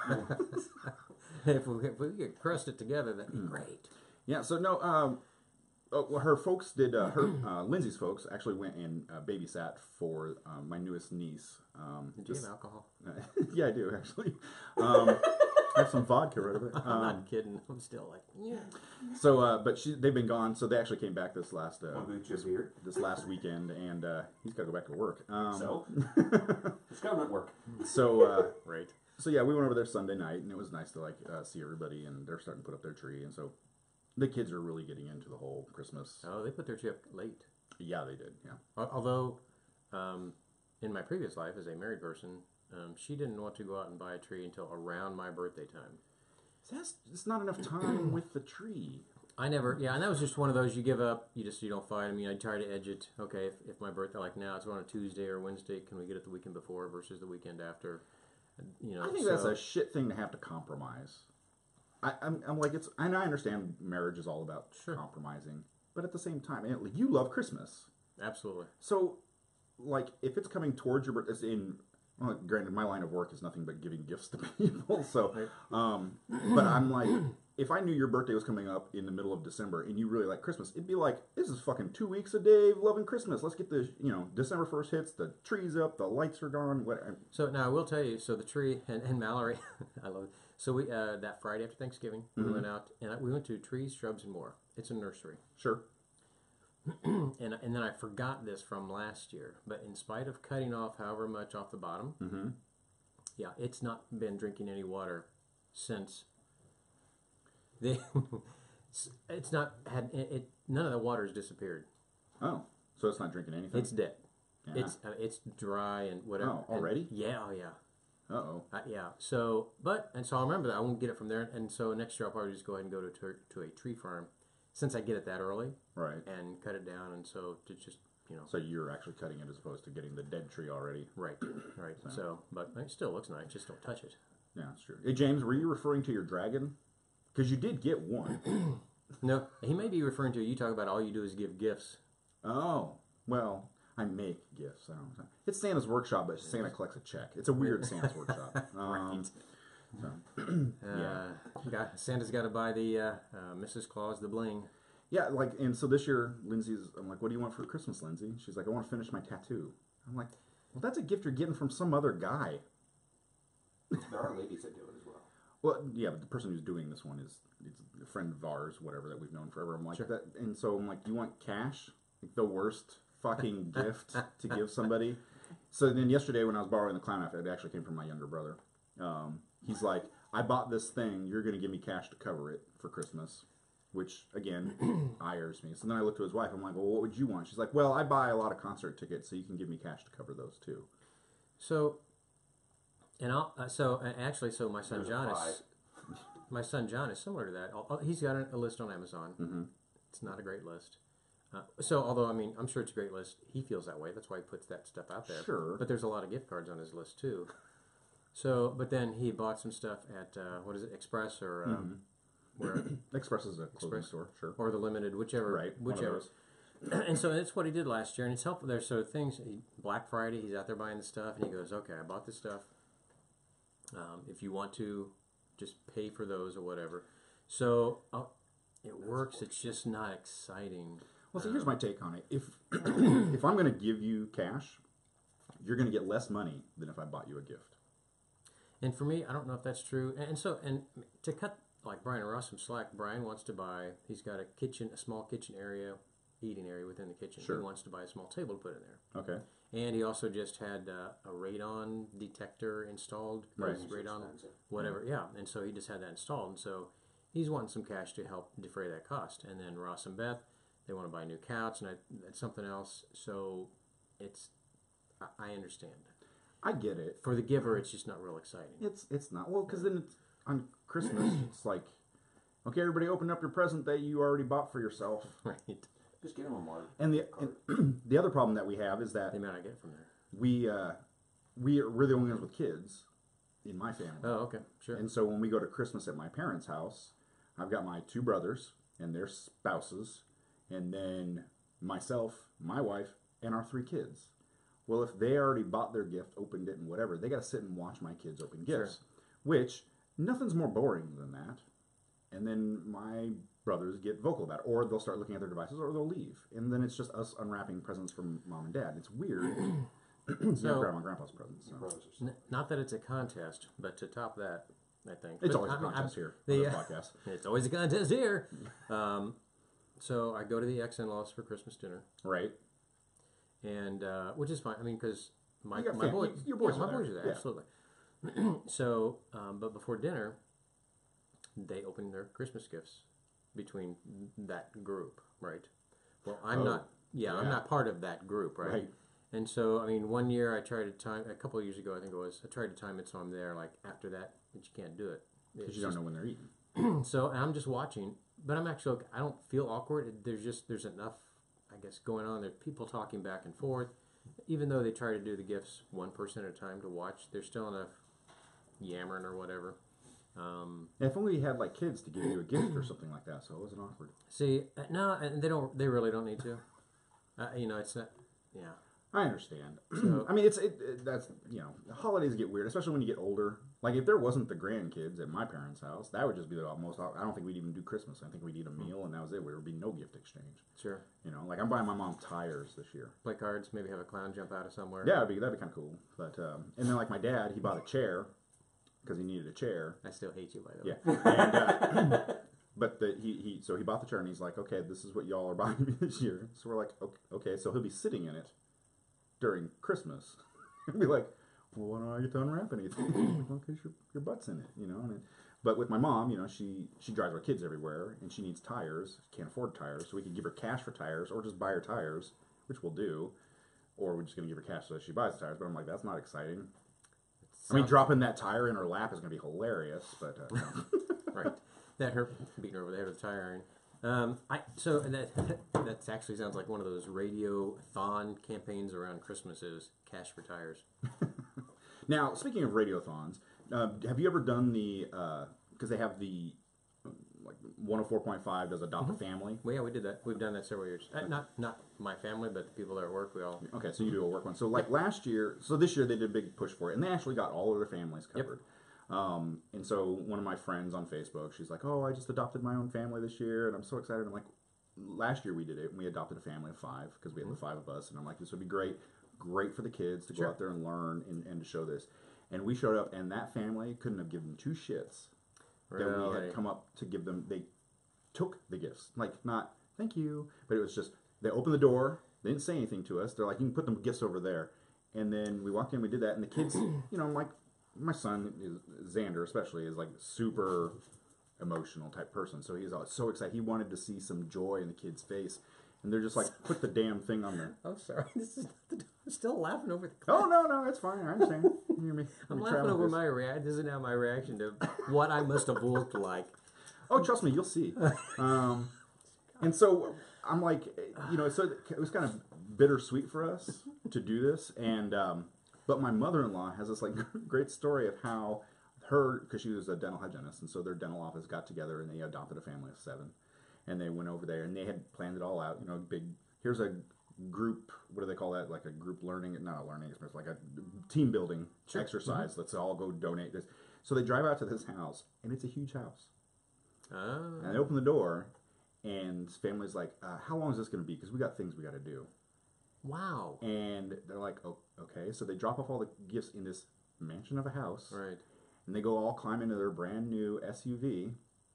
S2: if, we, if we could crust it together, that'd be great.
S1: yeah. So no. Um, oh, well, her folks did. Uh, her uh, Lindsay's folks actually went and uh, babysat for um, my newest niece. Um,
S2: Did you
S1: this-
S2: have alcohol?
S1: yeah, I do actually. Um, I have some vodka right over there.
S2: I'm
S1: Um,
S2: not kidding. I'm still like, yeah.
S1: so, uh, but she, they've been gone. So they actually came back this last uh,
S4: Want to just here?
S1: this last weekend, and uh, he's got to go back to work. Um,
S4: So? It's government work.
S1: so, uh,
S2: Right.
S1: so yeah, we went over there Sunday night, and it was nice to like uh, see everybody, and they're starting to put up their tree, and so the kids are really getting into the whole Christmas.
S2: Oh, they put their tree up late.
S1: Yeah, they did. Yeah.
S2: Al- Although, um, in my previous life as a married person, um, she didn't want to go out and buy a tree until around my birthday time.
S1: That's it's not enough time with the tree.
S2: I never, yeah, and that was just one of those you give up, you just, you don't fight. I mean, I try to edge it. Okay, if, if my birthday, like now, it's on a Tuesday or Wednesday, can we get it the weekend before versus the weekend after? You know,
S1: I think
S2: so,
S1: that's a shit thing to have to compromise. I, I'm, I'm like, it's, and I understand marriage is all about
S2: Sure.
S1: compromising, but at the same time, and, like, you love Christmas,
S2: Absolutely.
S1: so like if it's coming towards your birthday, it's in. Well, granted, my line of work is nothing but giving gifts to people, so. Um, but I'm like, if I knew your birthday was coming up in the middle of December and you really like Christmas, it'd be like, this is fucking two weeks of Dave loving Christmas. Let's get the, you know, December first hits, the trees up, the lights are gone. What?
S2: So now I will tell you. So the tree and, and Mallory, I love it. So we uh, that Friday after Thanksgiving, we
S1: Mhm.
S2: went out and I, we went to Trees, Shrubs, and More. It's a nursery,
S1: Sure.
S2: and and then I forgot this from last year. But in spite of cutting off however much off the bottom,
S1: Mm-hmm.
S2: yeah, it's not been drinking any water since. They, it's not had it, it. None of the water has disappeared.
S1: Oh, so it's not drinking anything.
S2: It's dead.
S1: yeah.
S2: It's uh, it's dry and whatever.
S1: Oh,
S2: And-
S1: already?
S2: yeah. Oh yeah.
S1: Uh oh.
S2: Uh, yeah. So, but and so I remember that I won't get it from there, and so next year I'll probably just go ahead and go to to, to a tree farm, since I get it that early
S1: Right.
S2: and cut it down, and so to just you know
S1: So you're actually cutting it as opposed to getting the dead tree already.
S2: right, right.
S1: So.
S2: So, but it still looks nice. Just don't touch it.
S1: Yeah, that's true. Hey, James, were you referring to your dragon? Because you did get one.
S2: No, he may be referring to you. Talk about all you do is give gifts.
S1: Oh, well, I make gifts. I don't know. It's Santa's workshop, but Santa collects a check. It's a weird Santa's workshop. Um, so,
S2: Uh,
S1: yeah.
S2: got, Santa's got to buy the uh, uh, Missus Claus the bling.
S1: Yeah, like, and so this year, Lindsay's, I'm like, what do you want for Christmas, Lindsay? She's like, I want to finish my tattoo. I'm like, well, that's a gift you're getting from some other guy.
S4: There are ladies that do it as well.
S1: Well, yeah, but the person who's doing this one is it's a friend of ours, whatever, that we've known forever. I'm like,
S2: Sure.
S1: that, and so I'm like, do you want cash? Like the worst fucking gift to give somebody. So then yesterday when I was borrowing the clown outfit, it actually came from my younger brother. Um, he's like, I bought this thing. You're going to give me cash to cover it for Christmas, which, again, ires me. So then I look to his wife. I'm like, well, what would you want? She's like, well, I buy a lot of concert tickets, so you can give me cash to cover those, too.
S2: So, and I'll, uh, so uh, actually, so my son
S4: There's a
S2: John
S4: pie.
S2: is, my son John is similar to that. I'll, I'll- he's got a, a list on Amazon.
S1: Mm-hmm.
S2: It's not a great list. Uh, so, although I mean, I'm sure it's a great list. He feels that way. That's why he puts that stuff out there.
S1: Sure.
S2: But there's a lot of gift cards on his list too. So, but then he bought some stuff at uh, what is it, Express or um, where,
S1: Express is a clothing
S2: Express.
S1: store, sure.
S2: or the Limited, whichever,
S1: Right, one of
S2: whichever.
S1: those.
S2: And so that's what he did last year, and it's helpful there. So things, he, Black Friday, he's out there buying the stuff, and he goes, "Okay, I bought this stuff. Um, if you want to, just pay for those or whatever." So uh, it works. It's just not exciting.
S1: Well, so here's my take on it. If if I'm going to give you cash, you're going to get less money than if I bought you a gift.
S2: And for me, I don't know if that's true. And, and so, and to cut like Brian and Ross some slack, Brian wants to buy. He's got a kitchen, a small kitchen area, eating area within the kitchen.
S1: Sure.
S2: He wants to buy a small table to put in there.
S1: Okay.
S2: And he also just had uh, a radon detector installed.
S1: Right.
S2: Radon, whatever. Yeah. And so he just had that installed. And so he's wanting some cash to help defray that cost. And then Ross and Beth, they want to buy a new couch and I, that's something else. So it's, I, I understand.
S1: I get it.
S2: For the giver, it's just not real exciting.
S1: It's it's not. Well, because then it's, on Christmas, it's like, okay, everybody open up your present that you already bought for yourself.
S2: Right.
S3: Just give him a mark.
S1: And the and the other problem that we have is that
S2: They may not get it from there.
S1: we uh, we we're the only ones with kids in my family.
S2: Oh, okay. Sure.
S1: And so when we go to Christmas at my parents' house, I've got my two brothers and their spouses, and then myself, my wife, and our three kids. Well, if they already bought their gift, opened it, and whatever, they got to sit and watch my kids open gifts,
S2: Sure.
S1: which nothing's more boring than that. And then my brothers get vocal about it, or they'll start looking at their devices, or they'll leave, and then it's just us unwrapping presents from mom and dad. It's weird. It's
S2: So-
S1: not grandma and grandpa's presents. So.
S3: Brothers or something.
S2: N- not that it's a contest, but to top that, I think.
S1: It's
S2: But,
S1: always
S2: I
S1: a
S2: mean,
S1: contest
S2: I'm-
S1: here
S2: the,
S1: on
S2: uh,
S1: this podcast.
S2: It's always a contest here. Um, so I go to the ex-in-laws for Christmas dinner,
S1: Right?
S2: and uh, which is fine. I mean, because my
S1: You got
S2: my
S1: fam-
S2: boys,
S1: your boys
S2: yeah,
S1: are
S2: my
S1: there.
S2: boys are there,
S1: Yeah.
S2: absolutely. So, um, but before dinner, they open their Christmas gifts between that group, right? Well, I'm
S1: Oh,
S2: not. Yeah, I'm
S1: yeah.
S2: not part of that group, right?
S1: Right.
S2: And so, I mean, one year I tried to time, a couple of years ago, I think it was, I tried to time it so I'm there, like, after that, but you can't do it.
S1: Because
S2: It's
S1: you don't
S2: just-
S1: know when they're eating.
S2: So, and I'm just watching, but I'm actually, I don't feel awkward. There's just, there's enough, I guess, going on. There's people talking back and forth. Even though they try to do the gifts one person at a time to watch, there's still enough yammering or whatever. Um,
S1: If only you had like kids to give you a gift or something like that, so it wasn't awkward.
S2: see, uh, no, and they don't, they really don't need to. Uh, you know, it's not, yeah.
S1: I understand.
S2: So-
S1: I mean, it's it, it. That's you know, the holidays get weird, especially when you get older. Like if there wasn't the grandkids at my parents' house, that would just be the most. I don't think we'd even do Christmas. I think we'd eat a meal and that was it. There would be no gift exchange.
S2: Sure.
S1: You know, like I'm buying my mom tires this year.
S2: Play cards, maybe have a clown jump out of somewhere.
S1: Yeah, that'd be that'd be kind of cool. But um, and then like my dad, he bought a chair because he needed a chair.
S2: I still hate you, by the way.
S1: Yeah. And, uh, but the, he he so he bought the chair and he's like, okay, this is what y'all are buying me this year. So we're like, okay, okay so he'll be sitting in it during Christmas. And be like, well, why don't I get to unwrap anything? Like, well, 'cause your your butt's in it, you know. And, but with my mom, you know, she she drives our kids everywhere and she needs tires. Can't afford tires, so we could give her cash for tires or just buy her tires, which we'll do. Or we're just gonna give her cash so that she buys the tires. But I'm like, that's not exciting. I mean,
S2: Sounds-
S1: dropping that tire in her lap is going to be hilarious, but uh, no.
S2: right. That her beating her over the head with a tire iron. Um, I so and that that actually sounds like one of those radio thon campaigns around Christmas is cash for tires.
S1: Now, speaking of radiothons, uh, have you ever done the because they have the um, like one oh four point five does Adopt a Family?
S2: Well, yeah, we did that. We've done that several years. Uh, not not my family, but the people that work. We all.
S1: Okay, so you do a work one. So like last year, so this year they did a big push for it, and they actually got all of their families covered. Um, and so one of my friends on Facebook, she's like, "Oh, I just adopted my own family this year, and I'm so excited." I'm like, "Last year we did it, and we adopted a family of five because we had the five of us." And I'm like, "This would be great, great for the kids to go
S2: Sure.
S1: out there and learn and, and to show this." And we showed up, and that family couldn't have given two shits that we
S2: Really?
S1: had come up to give them. They took the gifts, like not thank you, but it was just they opened the door. They didn't say anything to us. They're like, "You can put them gifts over there." And then we walked in, we did that, and the kids, you know, I'm like, my son is Xander, especially, is like super emotional type person. So he's always so excited. He wanted to see some joy in the kid's face, and they're just like, put the damn thing on there.
S2: I'm sorry. This is not the, I'm still laughing over the.
S1: Oh no, no, it's fine. I understand. You hear me?
S2: I'm
S1: me
S2: laughing
S1: travel
S2: over
S1: this.
S2: my reaction. This is now my reaction to what I must have looked like.
S1: Oh, trust me, you'll see. Um, and so I'm like, you know, so it was kind of bittersweet for us to do this, and um, but my mother-in-law has this like great story of how her, because she was a dental hygienist, and so their dental office got together and they adopted a family of seven, and they went over there and they had planned it all out. You know, big. Here's a group. What do they call that? Like a group learning, not a learning experience, like a team building
S2: Sure.
S1: exercise.
S2: Mm-hmm.
S1: Let's all go donate this. So they drive out to this house, and it's a huge house.
S2: Ah.
S1: And they open the door, and family's like, uh, how long is this going to be? Because we got things we got to do.
S2: Wow.
S1: And they're like, oh, okay. So they drop off all the gifts in this mansion of a house.
S2: Right.
S1: And they go all climb into their brand new S U V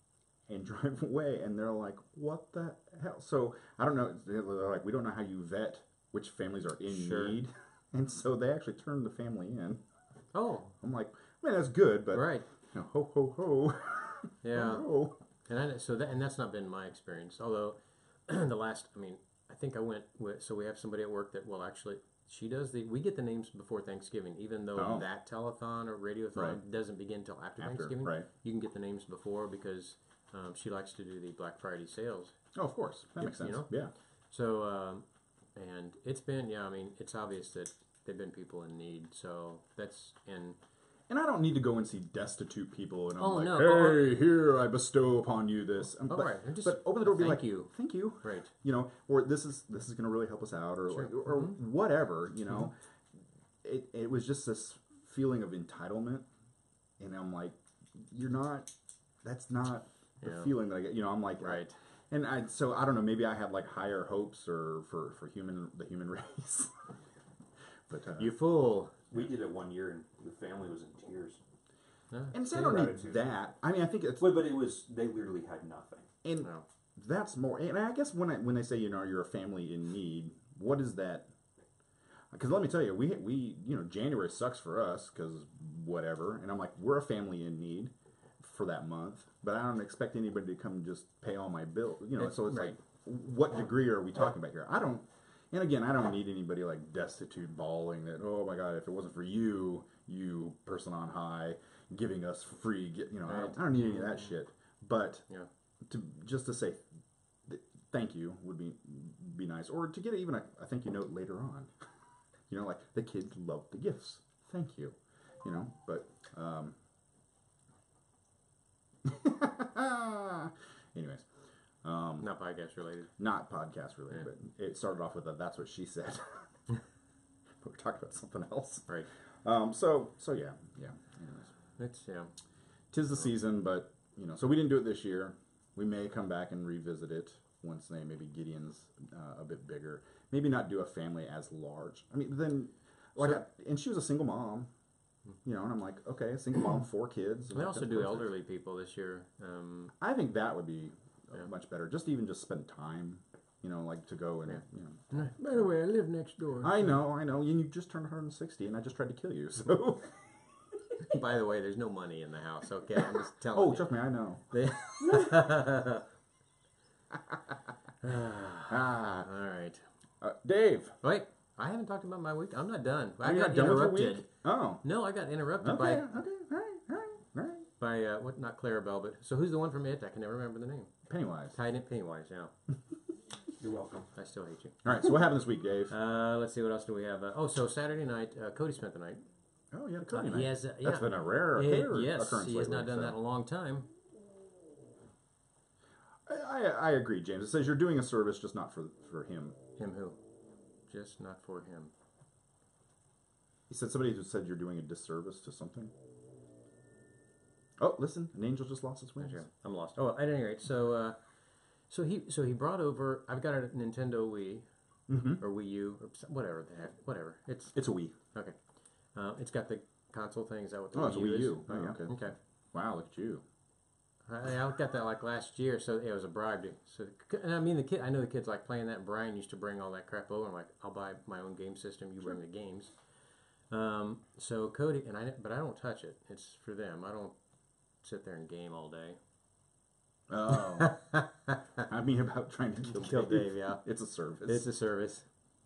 S1: and drive away. And they're like, what the hell? So I don't know. They're like, we don't know how you vet which families are in
S2: Sure.
S1: need. And so they actually turned the family in.
S2: Oh.
S1: I'm like, man, that's good. But,
S2: Right.
S1: you know, ho, ho, ho.
S2: Yeah.
S1: Ho, ho.
S2: And I, so that and that's not been my experience. Although the last, I mean, I think I went with. So we have somebody at work that will actually. She does the. We get the names before Thanksgiving, even though
S1: Oh.
S2: that telethon or radiothon
S1: Right.
S2: doesn't begin till after,
S1: After,
S2: Thanksgiving.
S1: right.
S2: You can get the names before because um, she likes to do the Black Friday sales.
S1: Oh, of course. That makes
S2: You
S1: sense.
S2: know?
S1: Yeah.
S2: So um, and it's been yeah. I mean, it's obvious that they've been people in need. So that's and.
S1: And I don't need to go and see destitute people and I'm
S2: Oh,
S1: like,
S2: no.
S1: hey, here, I bestow upon you this. Um,
S2: Oh,
S1: but,
S2: right. And just
S1: but open the door, be
S2: thank
S1: like,
S2: you.
S1: thank you.
S2: Right.
S1: You know, or this is this is going to really help us out, or
S2: Sure.
S1: or, or
S2: Mm-hmm.
S1: whatever. You know, mm-hmm. it it was just this feeling of entitlement, and I'm like, you're not. That's not the
S2: Yeah.
S1: feeling that I get. You know, I'm like,
S2: Right.
S1: And I so I don't know. Maybe I had like higher hopes or for for human the human race. But uh,
S2: You fool.
S4: We did it one year, and the family was in tears.
S2: Yeah.
S1: and so I
S4: Same
S1: don't need
S4: gratitude.
S1: that. I mean, I think it's
S4: But, but it was, they literally had nothing.
S1: and.
S2: No.
S1: That's more, and I guess when I, when they say, you know, you're a family in need, what is that? Because let me tell you, we we you know January sucks for us because whatever, and I'm like, we're a family in need for that month, but I don't expect anybody to come and just pay all my bill, you know. So it's
S2: Right.
S1: like, what degree are we talking about here? I don't, and again, I don't need anybody like destitute bawling that, oh my God, if it wasn't for you, you person on high, giving us free, you know, I, don't, I don't need any of that shit, but.
S2: Yeah.
S1: To just to say th- thank you would be be nice, or to get even a, a thank you note later on. You know, like the kids love the gifts. Thank you. You know, but um, anyways, um,
S2: Not podcast related.
S1: not podcast related,
S2: Yeah.
S1: but it started off with a "that's what she said." But we're talking about something else.
S2: Right.
S1: Um, so so yeah yeah. Anyways,
S2: It's yeah.
S1: tis the season, but you know, so we didn't do it this year. We may come back and revisit it once they maybe Gideon's uh, a bit bigger. Maybe not do a family as large. I mean, then like,
S2: So-
S1: I, and she was a single mom, you know, and I'm like, okay, single mom, four kids.
S2: We
S1: like,
S2: also
S1: that's
S2: do
S1: perfect.
S2: elderly people this year. Um,
S1: I think that would be uh,
S2: Yeah.
S1: much better. Just even just spend time, you know, like to go and
S2: Yeah.
S1: you know.
S2: By the way, I live next door.
S1: I know, I know. And you just turned one hundred sixty, and I just tried to kill you. So,
S2: By the way, there's no money in the house. Okay, I'm just telling
S1: oh,
S2: you.
S1: trust me, I know.
S2: They-
S1: Ah,
S2: All right.
S1: uh, Dave,
S2: Wait, I haven't talked about my week. I'm not done. I
S1: are you
S2: got
S1: not done with your
S2: interrupted.
S1: week? Oh,
S2: No, I got interrupted
S1: okay,
S2: by
S1: okay, all right, all right, all right.
S2: by uh, what? Not Clarabelle, but so who's the one from It? I can never remember the name.
S1: Pennywise.
S2: Tied in Pennywise. Yeah,
S4: You're welcome.
S2: I still hate you.
S1: All right, so what happened this week, Dave?
S2: Uh, let's see what else do we have. Uh, oh, so Saturday night, uh, Cody spent the night.
S1: Oh, yeah, the
S2: Uh,
S1: Cody
S2: he
S1: night.
S2: has, uh,
S1: That's
S2: yeah.
S1: been a rare
S2: It-
S1: occur-
S2: yes,
S1: occurrence
S2: he has
S1: lately,
S2: not done
S1: so.
S2: that in a long time.
S1: I, I, I agree, James. It says you're doing a service, just not for for him.
S2: Him who? Just not for him.
S1: He said somebody who said you're doing a disservice to something. Oh, listen, an angel just lost its wings.
S2: Okay, I'm lost. Oh, at any rate, so uh, so he so he brought over. I've got a Nintendo Wii
S1: Mm-hmm.
S2: or Wii U or some- whatever the heck, whatever. It's
S1: It's a Wii.
S2: okay. Uh, it's got the console thing. Is that what the
S1: Oh,
S2: Wii
S1: it's a
S2: U
S1: Wii
S2: is?
S1: U. Oh,
S2: yeah.
S1: okay.
S2: Okay.
S1: Wow, look at you.
S2: I, I got that like last year, so it was a bribe. To, so, and I mean, the kid. I know the kids like playing that. Brian used to bring all that crap over. I'm like, I'll buy my own game system. You bring the games. Um, so Cody and I, but I don't touch it. It's for them. I don't sit there and game all day.
S1: Oh, I mean about trying to kill,
S2: Kill
S1: Dave.
S2: Dave, yeah.
S1: It's a service.
S2: It's a service.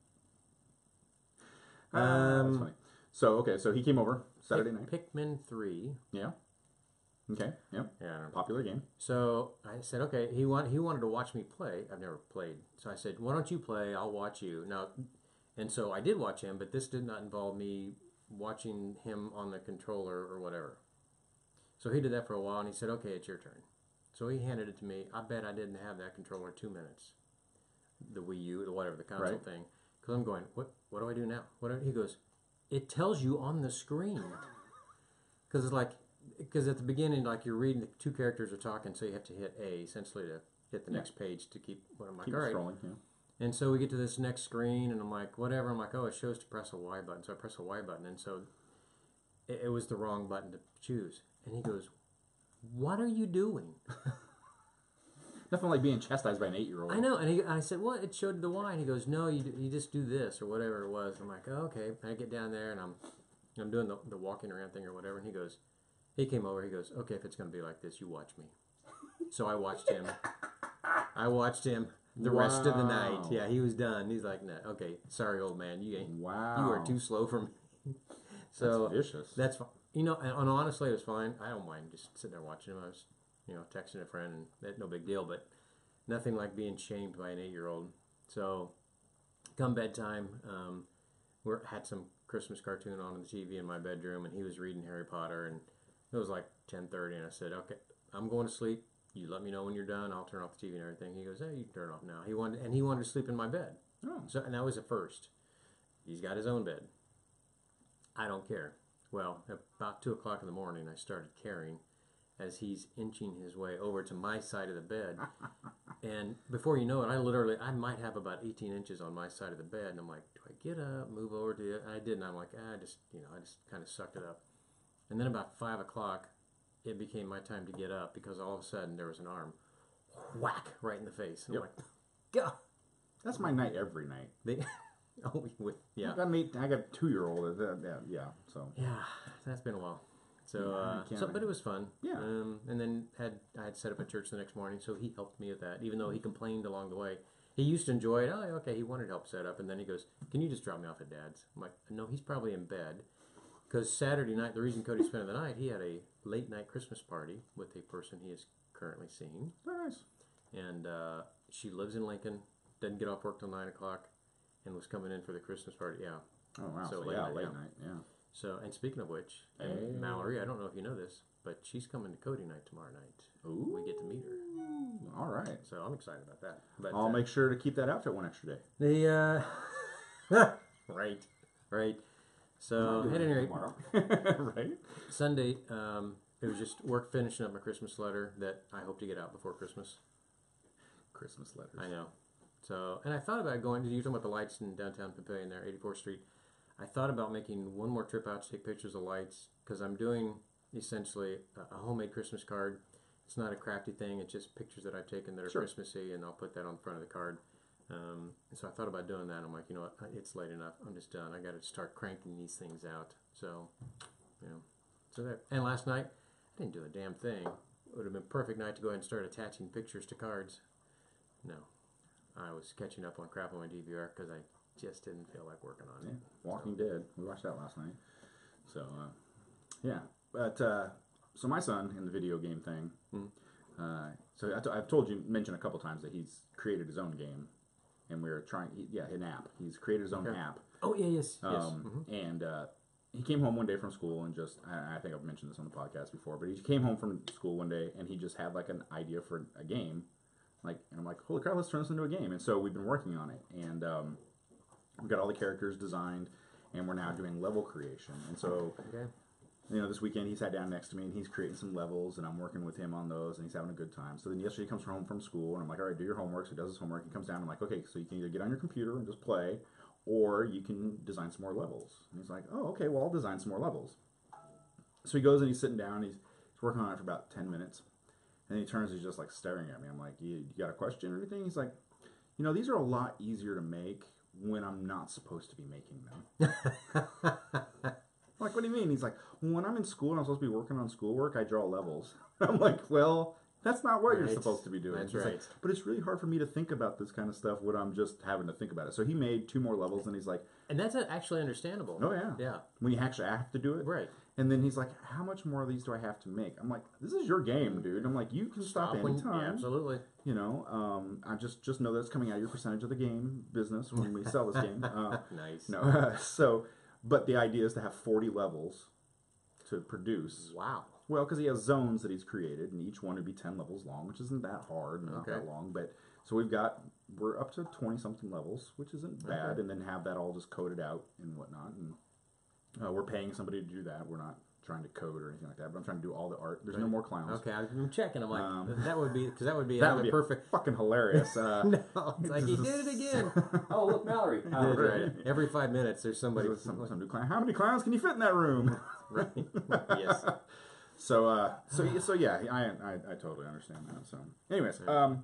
S1: Uh, that's
S2: Um,
S1: funny. So okay, so he came over Saturday night.
S2: Pikmin three.
S1: Yeah. Okay. Yep.
S2: Yeah, I don't know.
S1: Popular game.
S2: So I said, okay. He want he wanted to watch me play. I've never played, so I said, why don't you play? I'll watch you now. And so I did watch him, but this did not involve me watching him on the controller or whatever. So he did that for a while, and he said, okay, it's your turn. So he handed it to me. I bet I didn't have that controller two minutes. The Wii U, the whatever, the console
S1: Right.
S2: thing. Because I'm going, what What do I do now? What do, he goes, it tells you on the screen. Because it's like, because at the beginning, like you're reading, the two characters are talking, so you have to hit A, essentially, to hit the
S1: Yeah.
S2: next page to keep, what I'm like,
S1: Keep
S2: all right.
S1: scrolling. Yeah.
S2: And so we get to this next screen, and I'm like, whatever. I'm like, oh, it shows to press a Y button. So I press a Y button, and so it, it was the wrong button to choose. And he goes, what are you doing?
S1: Nothing like being chastised by an eight-year-old.
S2: I know. And he, I said, what? It showed the Y. And he goes, no, you, you just do this, or whatever it was. I'm like, oh, okay. And I get down there, and I'm I'm doing the, the walking around thing or whatever. And he goes, he came over. He goes, okay, if it's going to be like this, you watch me. So I watched him. I watched him. The wow. rest of the night. Yeah, he was done. He's like, no, okay, sorry, old man. You ain't,
S1: wow.
S2: you are too slow for me. So
S1: that's vicious.
S2: That's fine. You know, and, and honestly, it was fine. I don't mind just sitting there watching him. I was, you know, texting a friend, and that, no big deal, but nothing like being shamed by an eight-year-old. So come bedtime, um, we had some Christmas cartoon on the T V in my bedroom, and he was reading Harry Potter, and it was like ten thirty, and I said, okay, I'm going to sleep. You let me know when you're done. I'll turn off the T V and everything. He goes, hey, you can turn it off now. He wanted, and he wanted to sleep in my bed.
S1: Oh.
S2: So, and that was at first. He's got his own bed. I don't care. Well, about two o'clock in the morning, I started caring as he's inching his way over to my side of the bed. And before you know it, I literally, I might have about eighteen inches on my side of the bed. And I'm like, do I get up, move over to it? And I didn't. I'm like, ah, I just, you know, I just kind of sucked it up. And then about five o'clock, it became my time to get up because all of a sudden there was an arm whack right in the face. And
S1: Yep.
S2: I'm like, God.
S1: That's my night every night.
S2: They, oh, with, yeah.
S1: I got an eight, I got a two-year-old. Uh, yeah, yeah, so.
S2: Yeah, that's been a while. So,
S1: Yeah, I
S2: uh,
S1: can't-
S2: so, but it was fun.
S1: Yeah.
S2: Um, and then had I had set up at church the next morning, so he helped me with that. Even though he complained along the way, he used to enjoy it. Oh, okay, he wanted help set up, and then he goes, "Can you just drop me off at Dad's?" I'm like, "No, he's probably in bed." Because Saturday night, the reason Cody spent the night, he had a late night Christmas party with a person he is currently seeing,
S1: Nice.
S2: and uh, she lives in Lincoln. Doesn't get off work till nine o'clock, and was coming in for the Christmas party. Yeah.
S1: Oh, wow.
S2: So
S1: So,
S2: late
S1: yeah,
S2: night,
S1: late
S2: yeah.
S1: night, yeah.
S2: So, and speaking of which,
S1: Hey.
S2: Mallory, I don't know if you know this, but she's coming to Cody night tomorrow night.
S1: Ooh.
S2: We get to meet her.
S1: All right.
S2: So I'm excited about that. But
S1: I'll
S2: uh,
S1: make sure to keep that outfit one extra day.
S2: the uh, right, right. So at any rate,
S4: Tomorrow.
S1: Right?
S2: Sunday, um, it was just work finishing up my Christmas letter that I hope to get out before Christmas.
S1: Christmas letters.
S2: I know. So, and I thought about going. You're talking about the lights in downtown Papillion there, eighty-fourth Street. I thought about making one more trip out to take pictures of lights because I'm doing essentially a, a homemade Christmas card. It's not a crafty thing. It's just pictures that I've taken that are
S1: Sure.
S2: Christmassy, and I'll put that on front of the card. Um, and so I thought about doing that. I'm like, you know what? It's late enough. I'm just done. I got to start cranking these things out. So, you know, so that. And last night, I didn't do a damn thing. It would have been a perfect night to go ahead and start attaching pictures to cards. No, I was catching up on crap on my D V R because I just didn't feel like working on
S1: Yeah.
S2: it.
S1: Walking Dead. We watched that last night. So, uh, yeah. But, uh, so my son in the video game thing,
S2: Mhm.
S1: uh, so I t- I've told you, mentioned a couple times that he's created his own game. And we're trying, he, yeah, an app. He's created his own
S2: Okay.
S1: app.
S2: Oh yeah, yes, yes.
S1: Um,
S2: Mhm.
S1: And uh, he came home one day from school and just, I, I think I've mentioned this on the podcast before, but he came home from school one day and he just had like an idea for a game. Like, and I'm like, holy crap, let's turn this into a game. And so we've been working on it. And um, we've got all the characters designed and we're now doing level creation. And so,
S2: Okay.
S1: you know, this weekend he sat down next to me and he's creating some levels and I'm working with him on those and he's having a good time. So then yesterday he comes home from school and I'm like, all right, do your homework. So he does his homework. He comes down and I'm like, okay, so you can either get on your computer and just play or you can design some more levels. And he's like, oh, okay, well, I'll design some more levels. So he goes and he's sitting down. He's, he's working on it for about ten minutes. And then he turns, he's just like staring at me. I'm like, you, you got a question or anything? He's like, you know, these are a lot easier to make when I'm not supposed to be making them. what do you mean? He's like, well, when I'm in school and I'm supposed to be working on schoolwork, I draw levels. I'm like, well, that's not what
S2: Right.
S1: you're supposed to be doing.
S2: That's
S1: He's
S2: right.
S1: like, but it's really hard for me to think about this kind of stuff when I'm just having to think about it. So he made two more levels, and he's like,
S2: And that's actually understandable.
S1: oh, yeah.
S2: Yeah.
S1: When you actually have to do it.
S2: Right.
S1: And then he's like, how much more of these do I have to make? I'm like, this is your game, dude. I'm like, you can stop,
S2: when-
S1: anytime.
S2: yeah, absolutely.
S1: You know, um, I just just know that it's coming out of your percentage of the game business when we sell this game. Uh,
S2: Nice.
S1: no, so, but the idea is to have forty levels to produce.
S2: Wow.
S1: Well, because he has zones that he's created, and each one would be ten levels long, which isn't that hard, and not
S2: Okay.
S1: that long. But so we've got we're up to twenty something levels, which isn't bad,
S2: Okay.
S1: and then have that all just coded out and whatnot. And uh, we're paying somebody to do that. We're not trying to code or anything like that, but I'm trying to do all the art. There's no
S2: Right.
S1: more clowns.
S2: Okay, I'm checking. I'm like,
S1: Um,
S2: that would be because that would be
S1: That
S2: another
S1: would be
S2: perfect.
S1: fucking hilarious. Uh,
S2: No, it's like he did it again.
S3: Oh, look, Mallory.
S2: Did
S3: Uh,
S2: right. Every five minutes, there's somebody.
S1: There's some, some new clown. How many clowns can you fit in that room?
S2: Right. Yes.
S1: So, uh, so, so yeah, I, I, I totally understand that. So, anyways, um,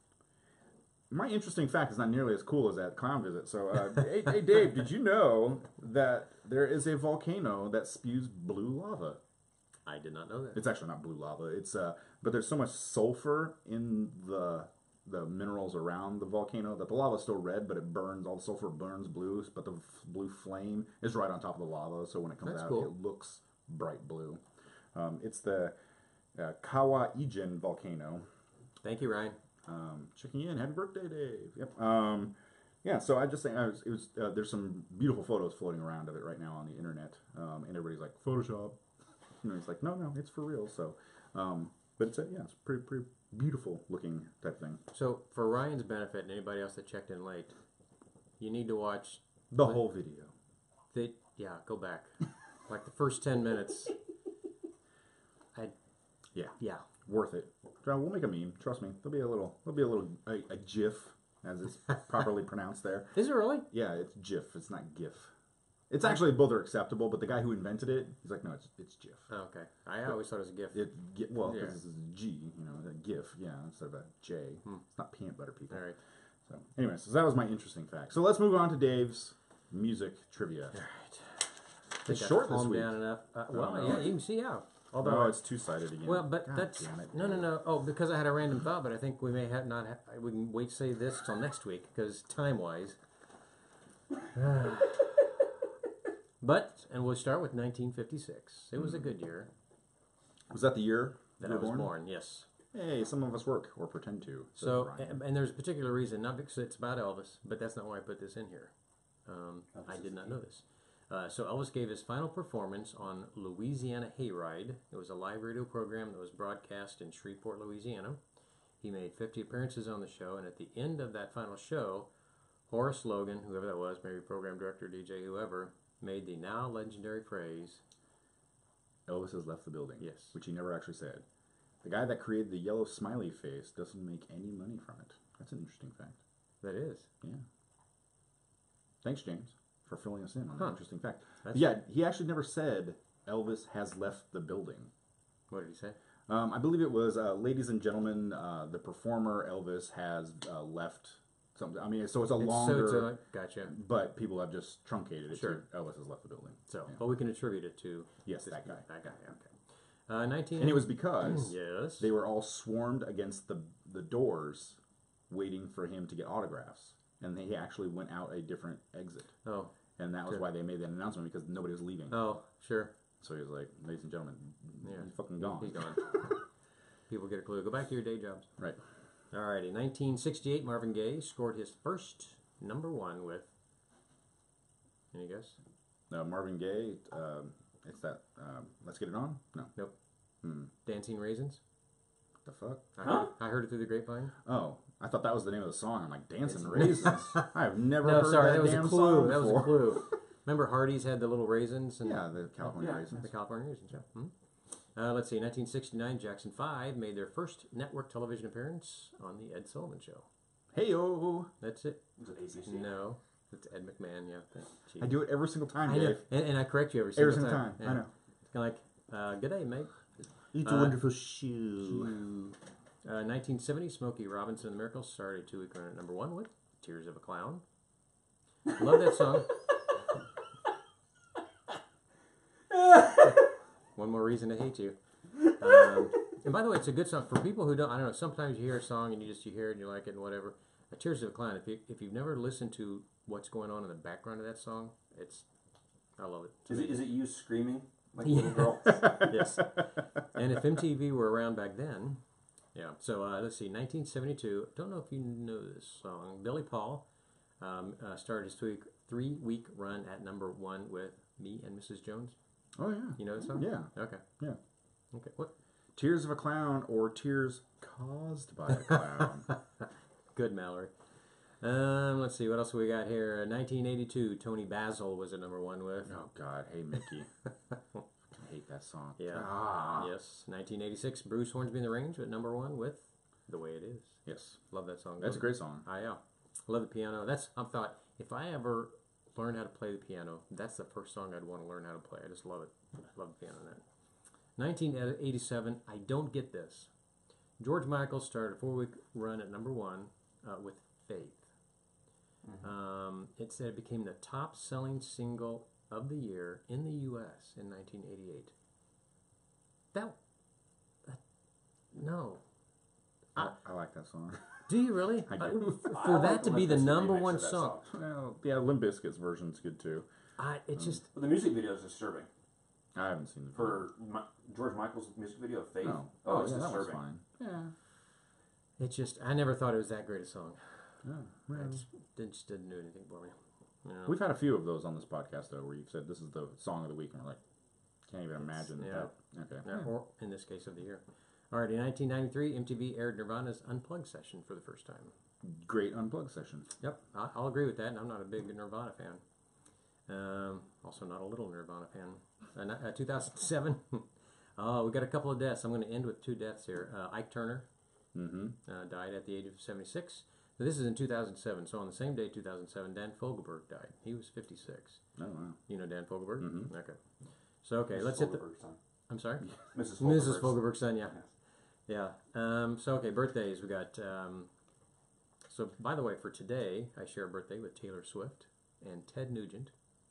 S1: my interesting fact is not nearly as cool as that clown visit. So, uh, hey, hey, Dave, did you know that there is a volcano that spews blue lava?
S2: I did not know that.
S1: It's actually not blue lava. It's uh, but there's so much sulfur in the the minerals around the volcano that the lava is still red, but it burns. All the sulfur burns blue, but the f- blue flame is right on top of the lava. So when it comes
S2: That's
S1: out,
S2: cool.
S1: it looks bright blue. Um, it's the uh, Kawa-Ijen volcano.
S2: Thank you, Ryan.
S1: Um, checking in. Happy birthday, Dave. Yep. Um, yeah. So I just think I was, it was. Uh, there's some beautiful photos floating around of it right now on the internet, um, and everybody's like Photoshop. You know, he's like, no, no, it's for real. So, um, but it's a, yeah, it's pretty, pretty beautiful looking type thing.
S2: So, for Ryan's benefit and anybody else that checked in late, you need to watch
S1: The whole video.
S2: the yeah, go back like the first ten minutes. I
S1: Yeah,
S2: yeah.
S1: worth it. Well, we'll make a meme. Trust me. There'll be a little. There'll be a little a, a GIF, as it's properly pronounced there.
S2: Is it really?
S1: Yeah, it's GIF. It's not GIF. It's actually both are acceptable, but the guy who invented it, he's like, no, it's it's GIF.
S2: Oh, okay. I always thought it was a gift.
S1: It gi- well, because
S2: Yeah.
S1: this is a G, you know, a GIF, yeah, instead of a J. It's not peanut butter, people.
S2: All right.
S1: So, anyways, so that was my interesting fact. So let's move on to Dave's music trivia.
S2: All right.
S1: It's
S2: Think I've
S1: short this
S2: calmed
S1: week.
S2: down enough. Uh, well,
S1: no.
S2: yeah, you can see how. Although,
S1: Oh, it's two sided again.
S2: well, but
S1: God
S2: that's
S1: damn it.
S2: no, no, no. Oh, because I had a random thought, but I think we may have not. Ha- we can wait to say this till next week because time wise. But and we'll start with nineteen fifty-six. It was a good year
S1: Was that the year
S2: that
S1: you
S2: I
S1: were
S2: was
S1: born?
S2: born. Yes.
S1: Hey, some of us work or pretend to. says
S2: So,
S1: Ryan.
S2: and, and there's a particular reason, not because it's about Elvis, but that's not why I put this in here. Um, I did not know this. Uh, so Elvis gave his final performance on Louisiana Hayride. It was a live radio program that was broadcast in Shreveport, Louisiana. He made fifty appearances on the show, and at the end of that final show, Horace Logan, whoever that was, maybe program director, D J, whoever, made the now legendary phrase,
S1: Elvis has left the building.
S2: Yes.
S1: Which he never actually said. The guy that created the yellow smiley face doesn't make any money from it. That's an interesting fact.
S2: that is.
S1: Yeah. Thanks, James, for filling us in on
S2: Huh.
S1: that interesting fact.
S2: That's
S1: yeah, he actually never said Elvis has left the building.
S2: What did he say?
S1: Um, I believe it was, uh, ladies and gentlemen, uh, the performer Elvis has uh, left something. I mean, so it's a
S2: It's-
S1: longer,
S2: So it's a, gotcha.
S1: but people have just truncated it.
S2: Sure.
S1: To Elvis has left the building.
S2: So,
S1: Yeah.
S2: but we can attribute it to
S1: Yes,
S2: this
S1: that guy.
S2: That guy. Okay. Uh, nineteen.
S1: And it was because
S2: yes.
S1: they were all swarmed against the the doors, waiting for him to get autographs, and he actually went out a different exit,
S2: Oh.
S1: and that was
S2: Sure.
S1: why they made that announcement because nobody was leaving.
S2: Oh. Sure.
S1: So he was like, "Ladies and gentlemen,
S2: Yeah.
S1: he's fucking gone."
S2: He's gone. People get a clue. Go back to your day jobs.
S1: Right.
S2: Alrighty. nineteen sixty-eight. Marvin Gaye scored his first number one with. Any guess?
S1: Uh, Marvin Gaye. Um, it's that. Um, Let's get it on. No.
S2: Nope.
S1: Hmm.
S2: Dancing Raisins.
S1: The fuck?
S2: I,
S3: Huh?
S2: heard, I heard it through the grapevine.
S1: Oh, I thought that was the name of the song. I'm like, Dancing Raisins. I've never
S2: No,
S1: heard
S2: sorry,
S1: that,
S2: that was a
S1: damn
S2: clue.
S1: song
S2: That was
S1: before.
S2: a clue. Remember Hardee's had the little raisins and
S1: Yeah, the California
S3: Yeah.
S1: Raisins.
S2: the California raisins. Yeah. Hmm? Uh, let's see. nineteen sixty-nine. Jackson Five made their first network television appearance on the Ed Sullivan Show.
S1: Hey-oh.
S2: That's it.
S3: Was it A C C?
S2: No, it's Ed McMahon. Yeah. Thank-
S1: I do it every single time,
S2: I know,
S1: Dave.
S2: and, and I correct you every single,
S1: Every single time.
S2: Yeah.
S1: I know.
S2: It's kind of like, uh, good day, mate.
S1: It's
S2: Uh,
S1: a wonderful shoe.
S2: Uh, nineteen seventy, Smokey Robinson and the Miracles started a two-week run at number one with "Tears of a Clown." Love that song. One more reason to hate you. Um, and by the way, it's a good song for people who don't. I don't know. Sometimes you hear a song and you just you hear it and you like it and whatever. Uh, Tears of a Clown. If you if you've never listened to what's going on in the background of that song, it's I love it.
S4: Is it is it you screaming like a
S2: Yeah.
S4: little girl?
S2: Yes. And if M T V were around back then, yeah. So uh, let's see, nineteen seventy-two. Don't know if you know this song. Billy Paul um, uh, started his three three week run at number one with Me and Missus Jones.
S1: Oh yeah.
S2: You know the song?
S1: Yeah.
S2: Okay.
S1: Yeah.
S2: Okay. What?
S1: Tears of a Clown or Tears Caused by a Clown.
S2: Good, Mallory. Um, let's see, what else we got here? nineteen eighty-two, Tony Basil was at number one with.
S1: Oh God, hey Mickey. I hate that song.
S2: Yeah.
S1: Ah.
S2: Yes. nineteen eighty-six, Bruce Hornsby and the Range at number one with The Way It Is.
S1: Yes.
S2: Love that song.
S1: That's
S2: Love
S1: a great song.
S2: I yeah. Love the piano. That's I thought if I ever learn how to play the piano, that's the first song I'd want to learn how to play. I just love it. Love the piano in that. nineteen eighty-seven, I don't get this. George Michael started a four-week run at number one uh, with Faith. Mm-hmm. Um, it said it became the top-selling single of the year in the U S in nineteen eighty-eight. That, that no.
S1: I, I like that song.
S2: Do you really?
S1: I do.
S2: Uh, for
S4: I
S2: that
S4: like
S2: to
S4: the
S2: be the
S4: Limp Bizkit
S2: number
S4: remix
S2: one
S4: of that
S2: song,
S1: Well, yeah, Limp Bizkit's version's good too.
S2: I it just
S4: But the music video is disturbing.
S1: I haven't seen the video.
S4: For my, George Michael's music video of Faith.
S1: No.
S4: Oh,
S1: Oh,
S4: it's
S1: yeah, that was
S4: disturbing.
S1: fine. Yeah.
S2: it just I never thought it was that great a song.
S1: Yeah. Well,
S2: I just, it just didn't do anything for me. You know?
S1: we've had a few of those on this podcast though, where you've said this is the song of the week, and we're like, can't even imagine
S2: Yeah.
S1: that. Okay.
S2: Yeah, or in this case of the year. All right, in nineteen ninety-three, M T V aired Nirvana's Unplugged session for the first time.
S1: Great unplugged session.
S2: Yep, I, I'll agree with that, and I'm not a big Nirvana fan. Um, also not a little Nirvana fan. Uh, uh, two thousand seven, oh, we got a couple of deaths. I'm going to end with two deaths here. Uh, Ike Turner
S1: Mm-hmm.
S2: uh, died at the age of seventy-six. Now, this is in two thousand seven, so on the same day, two thousand seven, Dan Fogelberg died. He was fifty-six.
S1: Oh wow.
S2: You know Dan Fogelberg?
S1: Mhm.
S2: Okay. So, okay,
S4: Missus
S2: let's hit the...
S4: Fogelberg's son.
S2: I'm sorry?
S4: Missus
S2: Missus
S4: Fogelberg's.
S2: Fogelberg's son, yeah.
S4: Yes.
S2: Yeah. Um, so, okay, birthdays. We got... Um, so, by the way, for today, I share a birthday with Taylor Swift and Ted Nugent.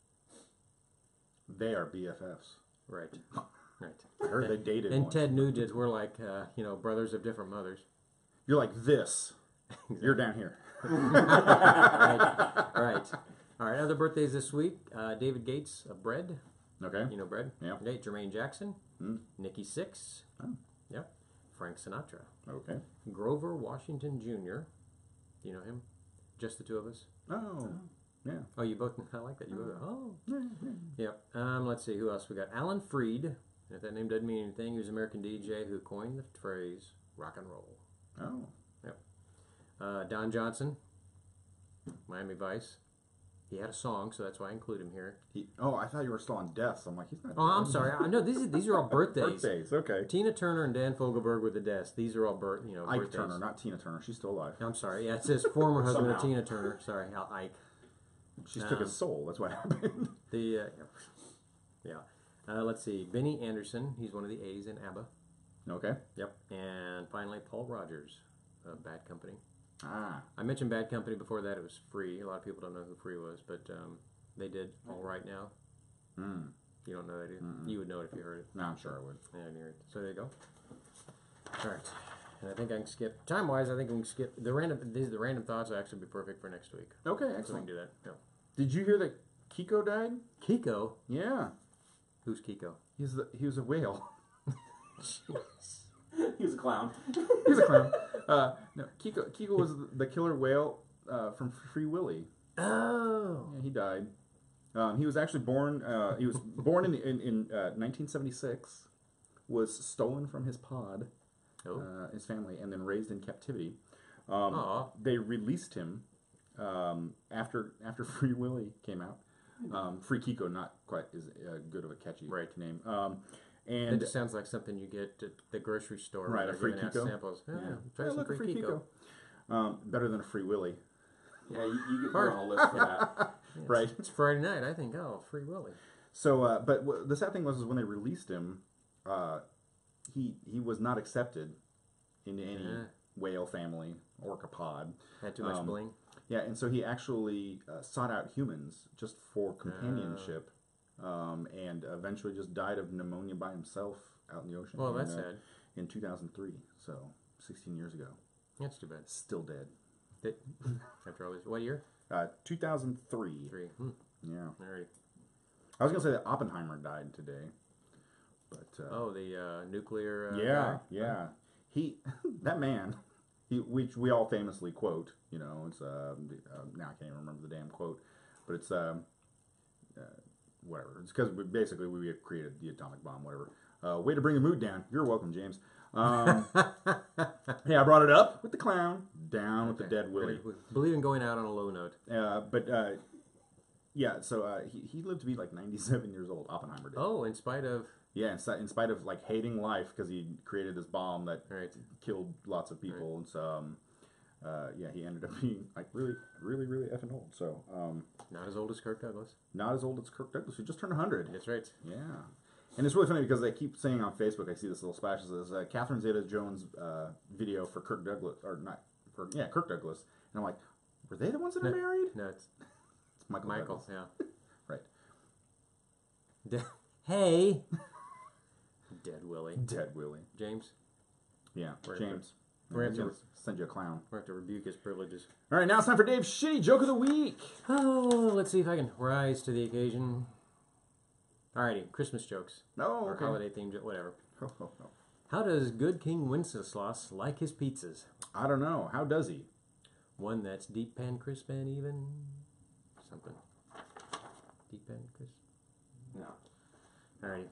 S1: They are B F Fs.
S2: Right. Right.
S1: I heard they dated
S2: And
S1: once.
S2: Ted Nugent, we're like, uh, you know, brothers of different mothers.
S1: You're like this. You're down here.
S2: Right. Right. All right, other birthdays this week. Uh, David Gates of Bread.
S1: Okay.
S2: You know Bread?
S1: Yeah.
S2: Okay, Jermaine Jackson.
S1: Mm.
S2: Nikki Sixx.
S1: Oh.
S2: Yep. Frank Sinatra.
S1: Okay.
S2: Grover Washington Junior Do you know him? Just the two of us?
S1: Oh. Yeah.
S2: Oh, you both, I like that. You both, oh.
S1: Yeah, yeah.
S2: Yep. Um, let's see, who else we got? Alan Freed. And if that name doesn't mean anything, he was an American D J who coined the phrase rock and roll.
S1: Oh.
S2: Yep. Uh, Don Johnson, Miami Vice. He had a song, so that's why I include him here.
S1: He, oh, I thought you were still on deaths. I'm like, he's not.
S2: Oh, I'm
S1: dead.
S2: sorry. I know these are, these are all birthdays.
S1: Birthdays. Okay.
S2: Tina Turner and Dan Fogelberg were the deaths. These are all birth, you know,
S1: Ike
S2: birthdays.
S1: Turner, not Tina Turner. She's still alive.
S2: I'm sorry. Yeah, it says former husband of
S4: Somehow.
S2: Tina Turner. Sorry, Al Ike.
S1: She took
S2: Um,
S1: his soul. That's what happened.
S2: The uh, yeah. Uh, let's see. Benny Anderson. He's one of the A's in ABBA.
S1: Okay.
S2: Yep. And finally, Paul Rogers of Bad Company.
S1: Ah.
S2: I mentioned Bad Company before that. It was Free. A lot of people don't know who Free was, but um, they did All Right Now.
S1: Mm.
S2: You don't know that either.
S1: Mm-mm.
S2: You would know it if you heard it.
S1: No, I'm sure I would.
S2: Yeah, near it. So there you go. All right. And I think I can skip time wise. I think we can skip the random. These the random thoughts will actually be perfect for next week.
S1: Okay,
S2: So we can
S1: excellent.
S2: do that. Yeah.
S1: Did you hear that Kiko died?
S2: Kiko.
S1: Yeah.
S2: Who's Kiko?
S1: He's the he was a whale.
S4: He was a clown.
S1: He's a clown. Uh, no, Kiko Kiko was the, the killer whale uh, from Free Willy.
S2: Oh.
S1: Yeah, he died. Um, he was actually born. Uh, he was born in in, in uh, nineteen seventy-six. Was stolen from his pod,
S2: Oh.
S1: uh, his family, and then raised in captivity. Um,
S2: Aw.
S1: they released him um, after after Free Willy came out. Um, Free Kiko, not quite as uh, good of a catchy
S2: Right.
S1: name. Um,
S2: That
S1: and
S2: just sounds like something you get at the grocery store. when
S1: Right, a
S2: they're
S1: free
S2: giving out
S1: Kiko.
S2: samples. Yeah,
S1: yeah,
S2: try
S1: Yeah,
S2: some
S1: look, a
S2: free
S1: Free
S2: Kiko.
S1: Kiko. Um, better than a Free Willy.
S4: Yeah, you, you get put
S2: Hard.
S4: on a list for that.
S2: Yeah,
S1: Right.
S2: It's, it's Friday night. I think, oh, Free Willy.
S1: So, uh, but w- the sad thing was, is when they released him, uh, he he was not accepted into any
S2: Yeah.
S1: whale family orca pod.
S2: Had too much
S1: Um,
S2: bling.
S1: Yeah, and so he actually uh, sought out humans just for companionship um, and eventually just died of pneumonia by himself out in the ocean.
S2: Well,
S1: in,
S2: that's
S1: uh,
S2: sad.
S1: In two thousand three, so sixteen years ago.
S2: That's too bad.
S1: Still dead.
S2: Did, after all this, what year?
S1: Uh, two thousand three.
S2: Three. Hmm.
S1: Yeah.
S2: Alrighty.
S1: I was gonna say that Oppenheimer died today, but uh,
S2: Oh, the uh, nuclear. Uh,
S1: yeah,
S2: guy?
S1: yeah. He, that man, he which we all famously quote. You know, it's uh, uh now I can't even remember the damn quote, but it's um, uh, whatever. It's because we, basically we created the atomic bomb. Whatever. Uh, way to bring the mood down. You're welcome, James. Um, hey, I brought it up with the clown, down with
S2: Okay.
S1: the dead Willie.
S2: We believe in going out on a low note.
S1: Uh, but uh, yeah, so uh, he he lived to be like ninety-seven years old. Oppenheimer did.
S2: Oh, in spite of.
S1: Yeah, in, si- in spite of like hating life because he created this bomb that
S2: Right.
S1: killed lots of people, and so um, uh, yeah, he ended up being like really, really, really effing old. So um,
S2: Not as old as Kirk Douglas.
S1: not as old as Kirk Douglas, who just turned one hundred.
S2: That's right.
S1: Yeah, and it's really funny because they keep saying on Facebook, I see this little splash that says uh, Catherine Zeta-Jones uh, video for Kirk Douglas, or not for yeah Kirk Douglas, and I'm like, were they the ones that are
S2: No.
S1: married?
S2: No, it's
S1: It's Michael.
S2: Michael.
S1: Douglas.
S2: Yeah.
S1: Right.
S2: De- hey. Dead Willie.
S1: Dead Willie.
S2: James,
S1: Yeah,
S2: We're-
S1: James.
S2: we're
S1: He's
S2: gonna-
S1: gonna send you a clown.
S2: we're going to have to rebuke his privileges.
S1: All right, now it's time for Dave's shitty joke of the week.
S2: Oh, let's see if I can rise to the occasion. Alrighty, Christmas jokes.
S1: No,
S2: Or
S1: okay.
S2: holiday themed, jo- whatever.
S1: Oh, oh, oh.
S2: How does good King Wenceslas like his pizzas?
S1: I don't know. How does he?
S2: One that's deep pan crisp and even something. Deep pan crisp.
S3: No.
S2: Alrighty.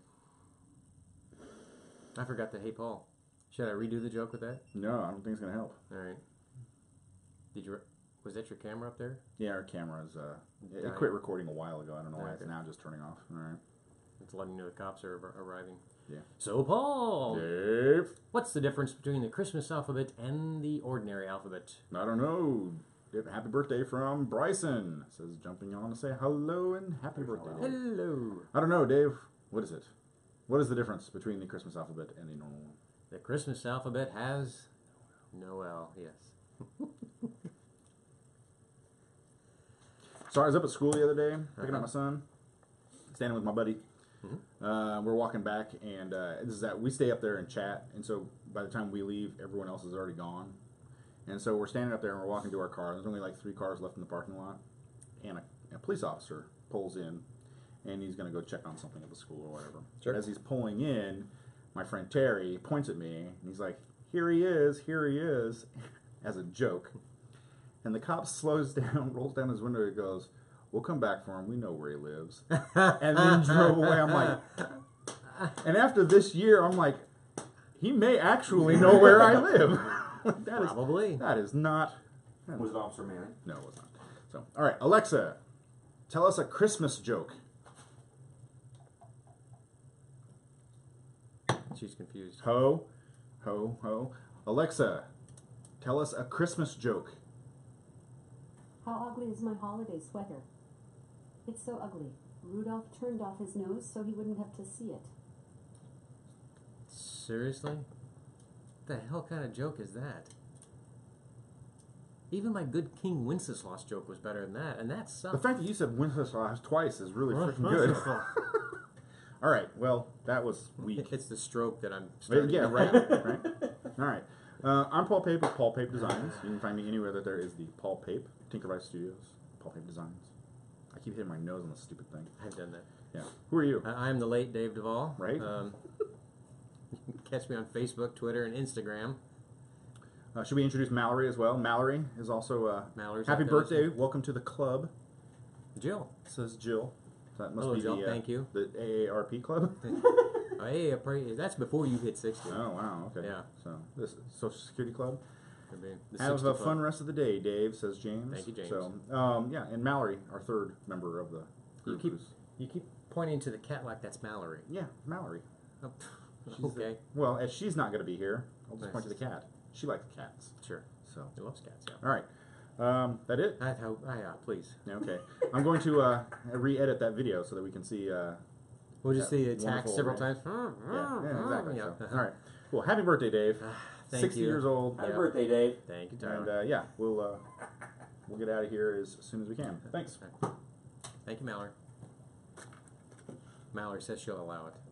S2: I forgot the hey Paul. Should I redo the joke with that?
S1: No, I don't think it's gonna help.
S2: Alright. Did you? Was that your camera up there?
S1: Yeah, our camera's uh, it
S2: Right.
S1: quit recording a while ago. I don't know why
S2: Okay.
S1: it's now just turning off. All right.
S2: It's letting you know the cops are ar- arriving.
S1: Yeah.
S2: So Paul,
S1: Dave,
S2: what's the difference between the Christmas alphabet and the ordinary alphabet?
S1: I don't know. Dave, happy birthday from Bryson. Says jumping on to say hello and happy birthday, Dave.
S2: Hello.
S1: I don't know, Dave. What is it? What is the difference between the Christmas alphabet and the normal one?
S2: The Christmas alphabet has Noel. Yes.
S1: So I was up at school the other day, picking
S2: Uh-huh.
S1: up my son, standing with my buddy.
S2: Mhm.
S1: Uh, we're walking back, and uh, this is that we stay up there and chat. And so by the time we leave, everyone else is already gone. And so we're standing up there and we're walking to our car. There's only like three cars left in the parking lot, and a, a police officer pulls in, and he's going to go check on something at the school or whatever.
S2: Sure.
S1: As he's pulling in, my friend Terry points at me, and he's like, "Here he is, here he is," as a joke. And the cop slows down, rolls down his window, and goes, "We'll come back for him. We know where he lives." And then drove away. I'm like, and after this year, I'm like, he may actually know where I live. that is
S2: Probably.
S1: that is not.
S3: Was it Officer Manning?
S1: No, it was not. So, all right, Alexa, tell us a Christmas joke.
S2: She's confused.
S1: Ho, ho, ho. Alexa, tell us a Christmas joke.
S5: How ugly is my holiday sweater? It's so ugly. Rudolph turned off his nose so he wouldn't have to see it.
S2: Seriously? What the hell kind of joke is that? Even my good King Wenceslas joke was better than that, and that
S1: The
S2: sucked.
S1: fact that you said Wenceslas twice is really freaking good. All right, well, that was weak.
S2: It's the stroke that I'm
S1: Wait,
S2: starting.
S1: yeah, right, right. All right. Uh, I'm Paul Pape with Paul Pape Designs. You can find me anywhere that there is the Paul Pape, Tinkervice Studios, Paul Pape Designs. I keep hitting my nose on this stupid thing.
S2: I've done that.
S1: Yeah. Who are you?
S2: I- I'm the late Dave Duvall.
S1: Right.
S2: Um, you can catch me on Facebook, Twitter, and Instagram.
S1: Uh, should we introduce Mallory as well? Mallory is also uh,
S2: Mallory's
S1: happy
S2: out there
S1: birthday. Welcome to the club,
S2: Jill.
S1: says Jill. That must
S2: Hello,
S1: be
S2: Jill.
S1: the, uh,
S2: Thank you.
S1: the A A R P club.
S2: Oh, hey, I pray- that's before you hit sixty.
S1: Oh, wow. Okay.
S2: Yeah.
S1: So, this Social Security Club.
S2: Could be the
S1: Have
S2: sixty
S1: a
S2: club.
S1: fun rest of the day, Dave, says James.
S2: Thank you, James.
S1: So, um, yeah, and Mallory, our third member of the
S2: You
S1: group.
S2: keep
S1: who's-
S2: you keep pointing to the cat like that's Mallory.
S1: Yeah, Mallory.
S2: Oh,
S1: She's
S2: okay,
S1: the- well, as she's not going to be here, I'll just
S2: Nice.
S1: point to the cat. She likes cats.
S2: sure.
S1: So,
S2: He loves cats. Yeah.
S1: all right. Um, that it?
S2: I hope. Ah, yeah, please.
S1: Yeah, okay. I'm going to uh, re-edit that video so that we can see. Uh,
S2: We'll just
S1: that
S2: see the attack
S1: wonderful
S2: several
S1: ring.
S2: times.
S1: yeah, yeah, exactly.
S2: Yeah.
S1: So, all right. Well, happy birthday, Dave.
S2: Thank
S1: sixty
S2: you.
S1: years old.
S3: Happy
S2: Yeah.
S3: birthday, Dave.
S2: Thank you,
S1: And
S2: Tyler.
S1: uh, yeah, we'll uh, we'll get out of here as soon as we can. Thanks.
S2: Thank you, Mallory. Mallory says she'll allow it.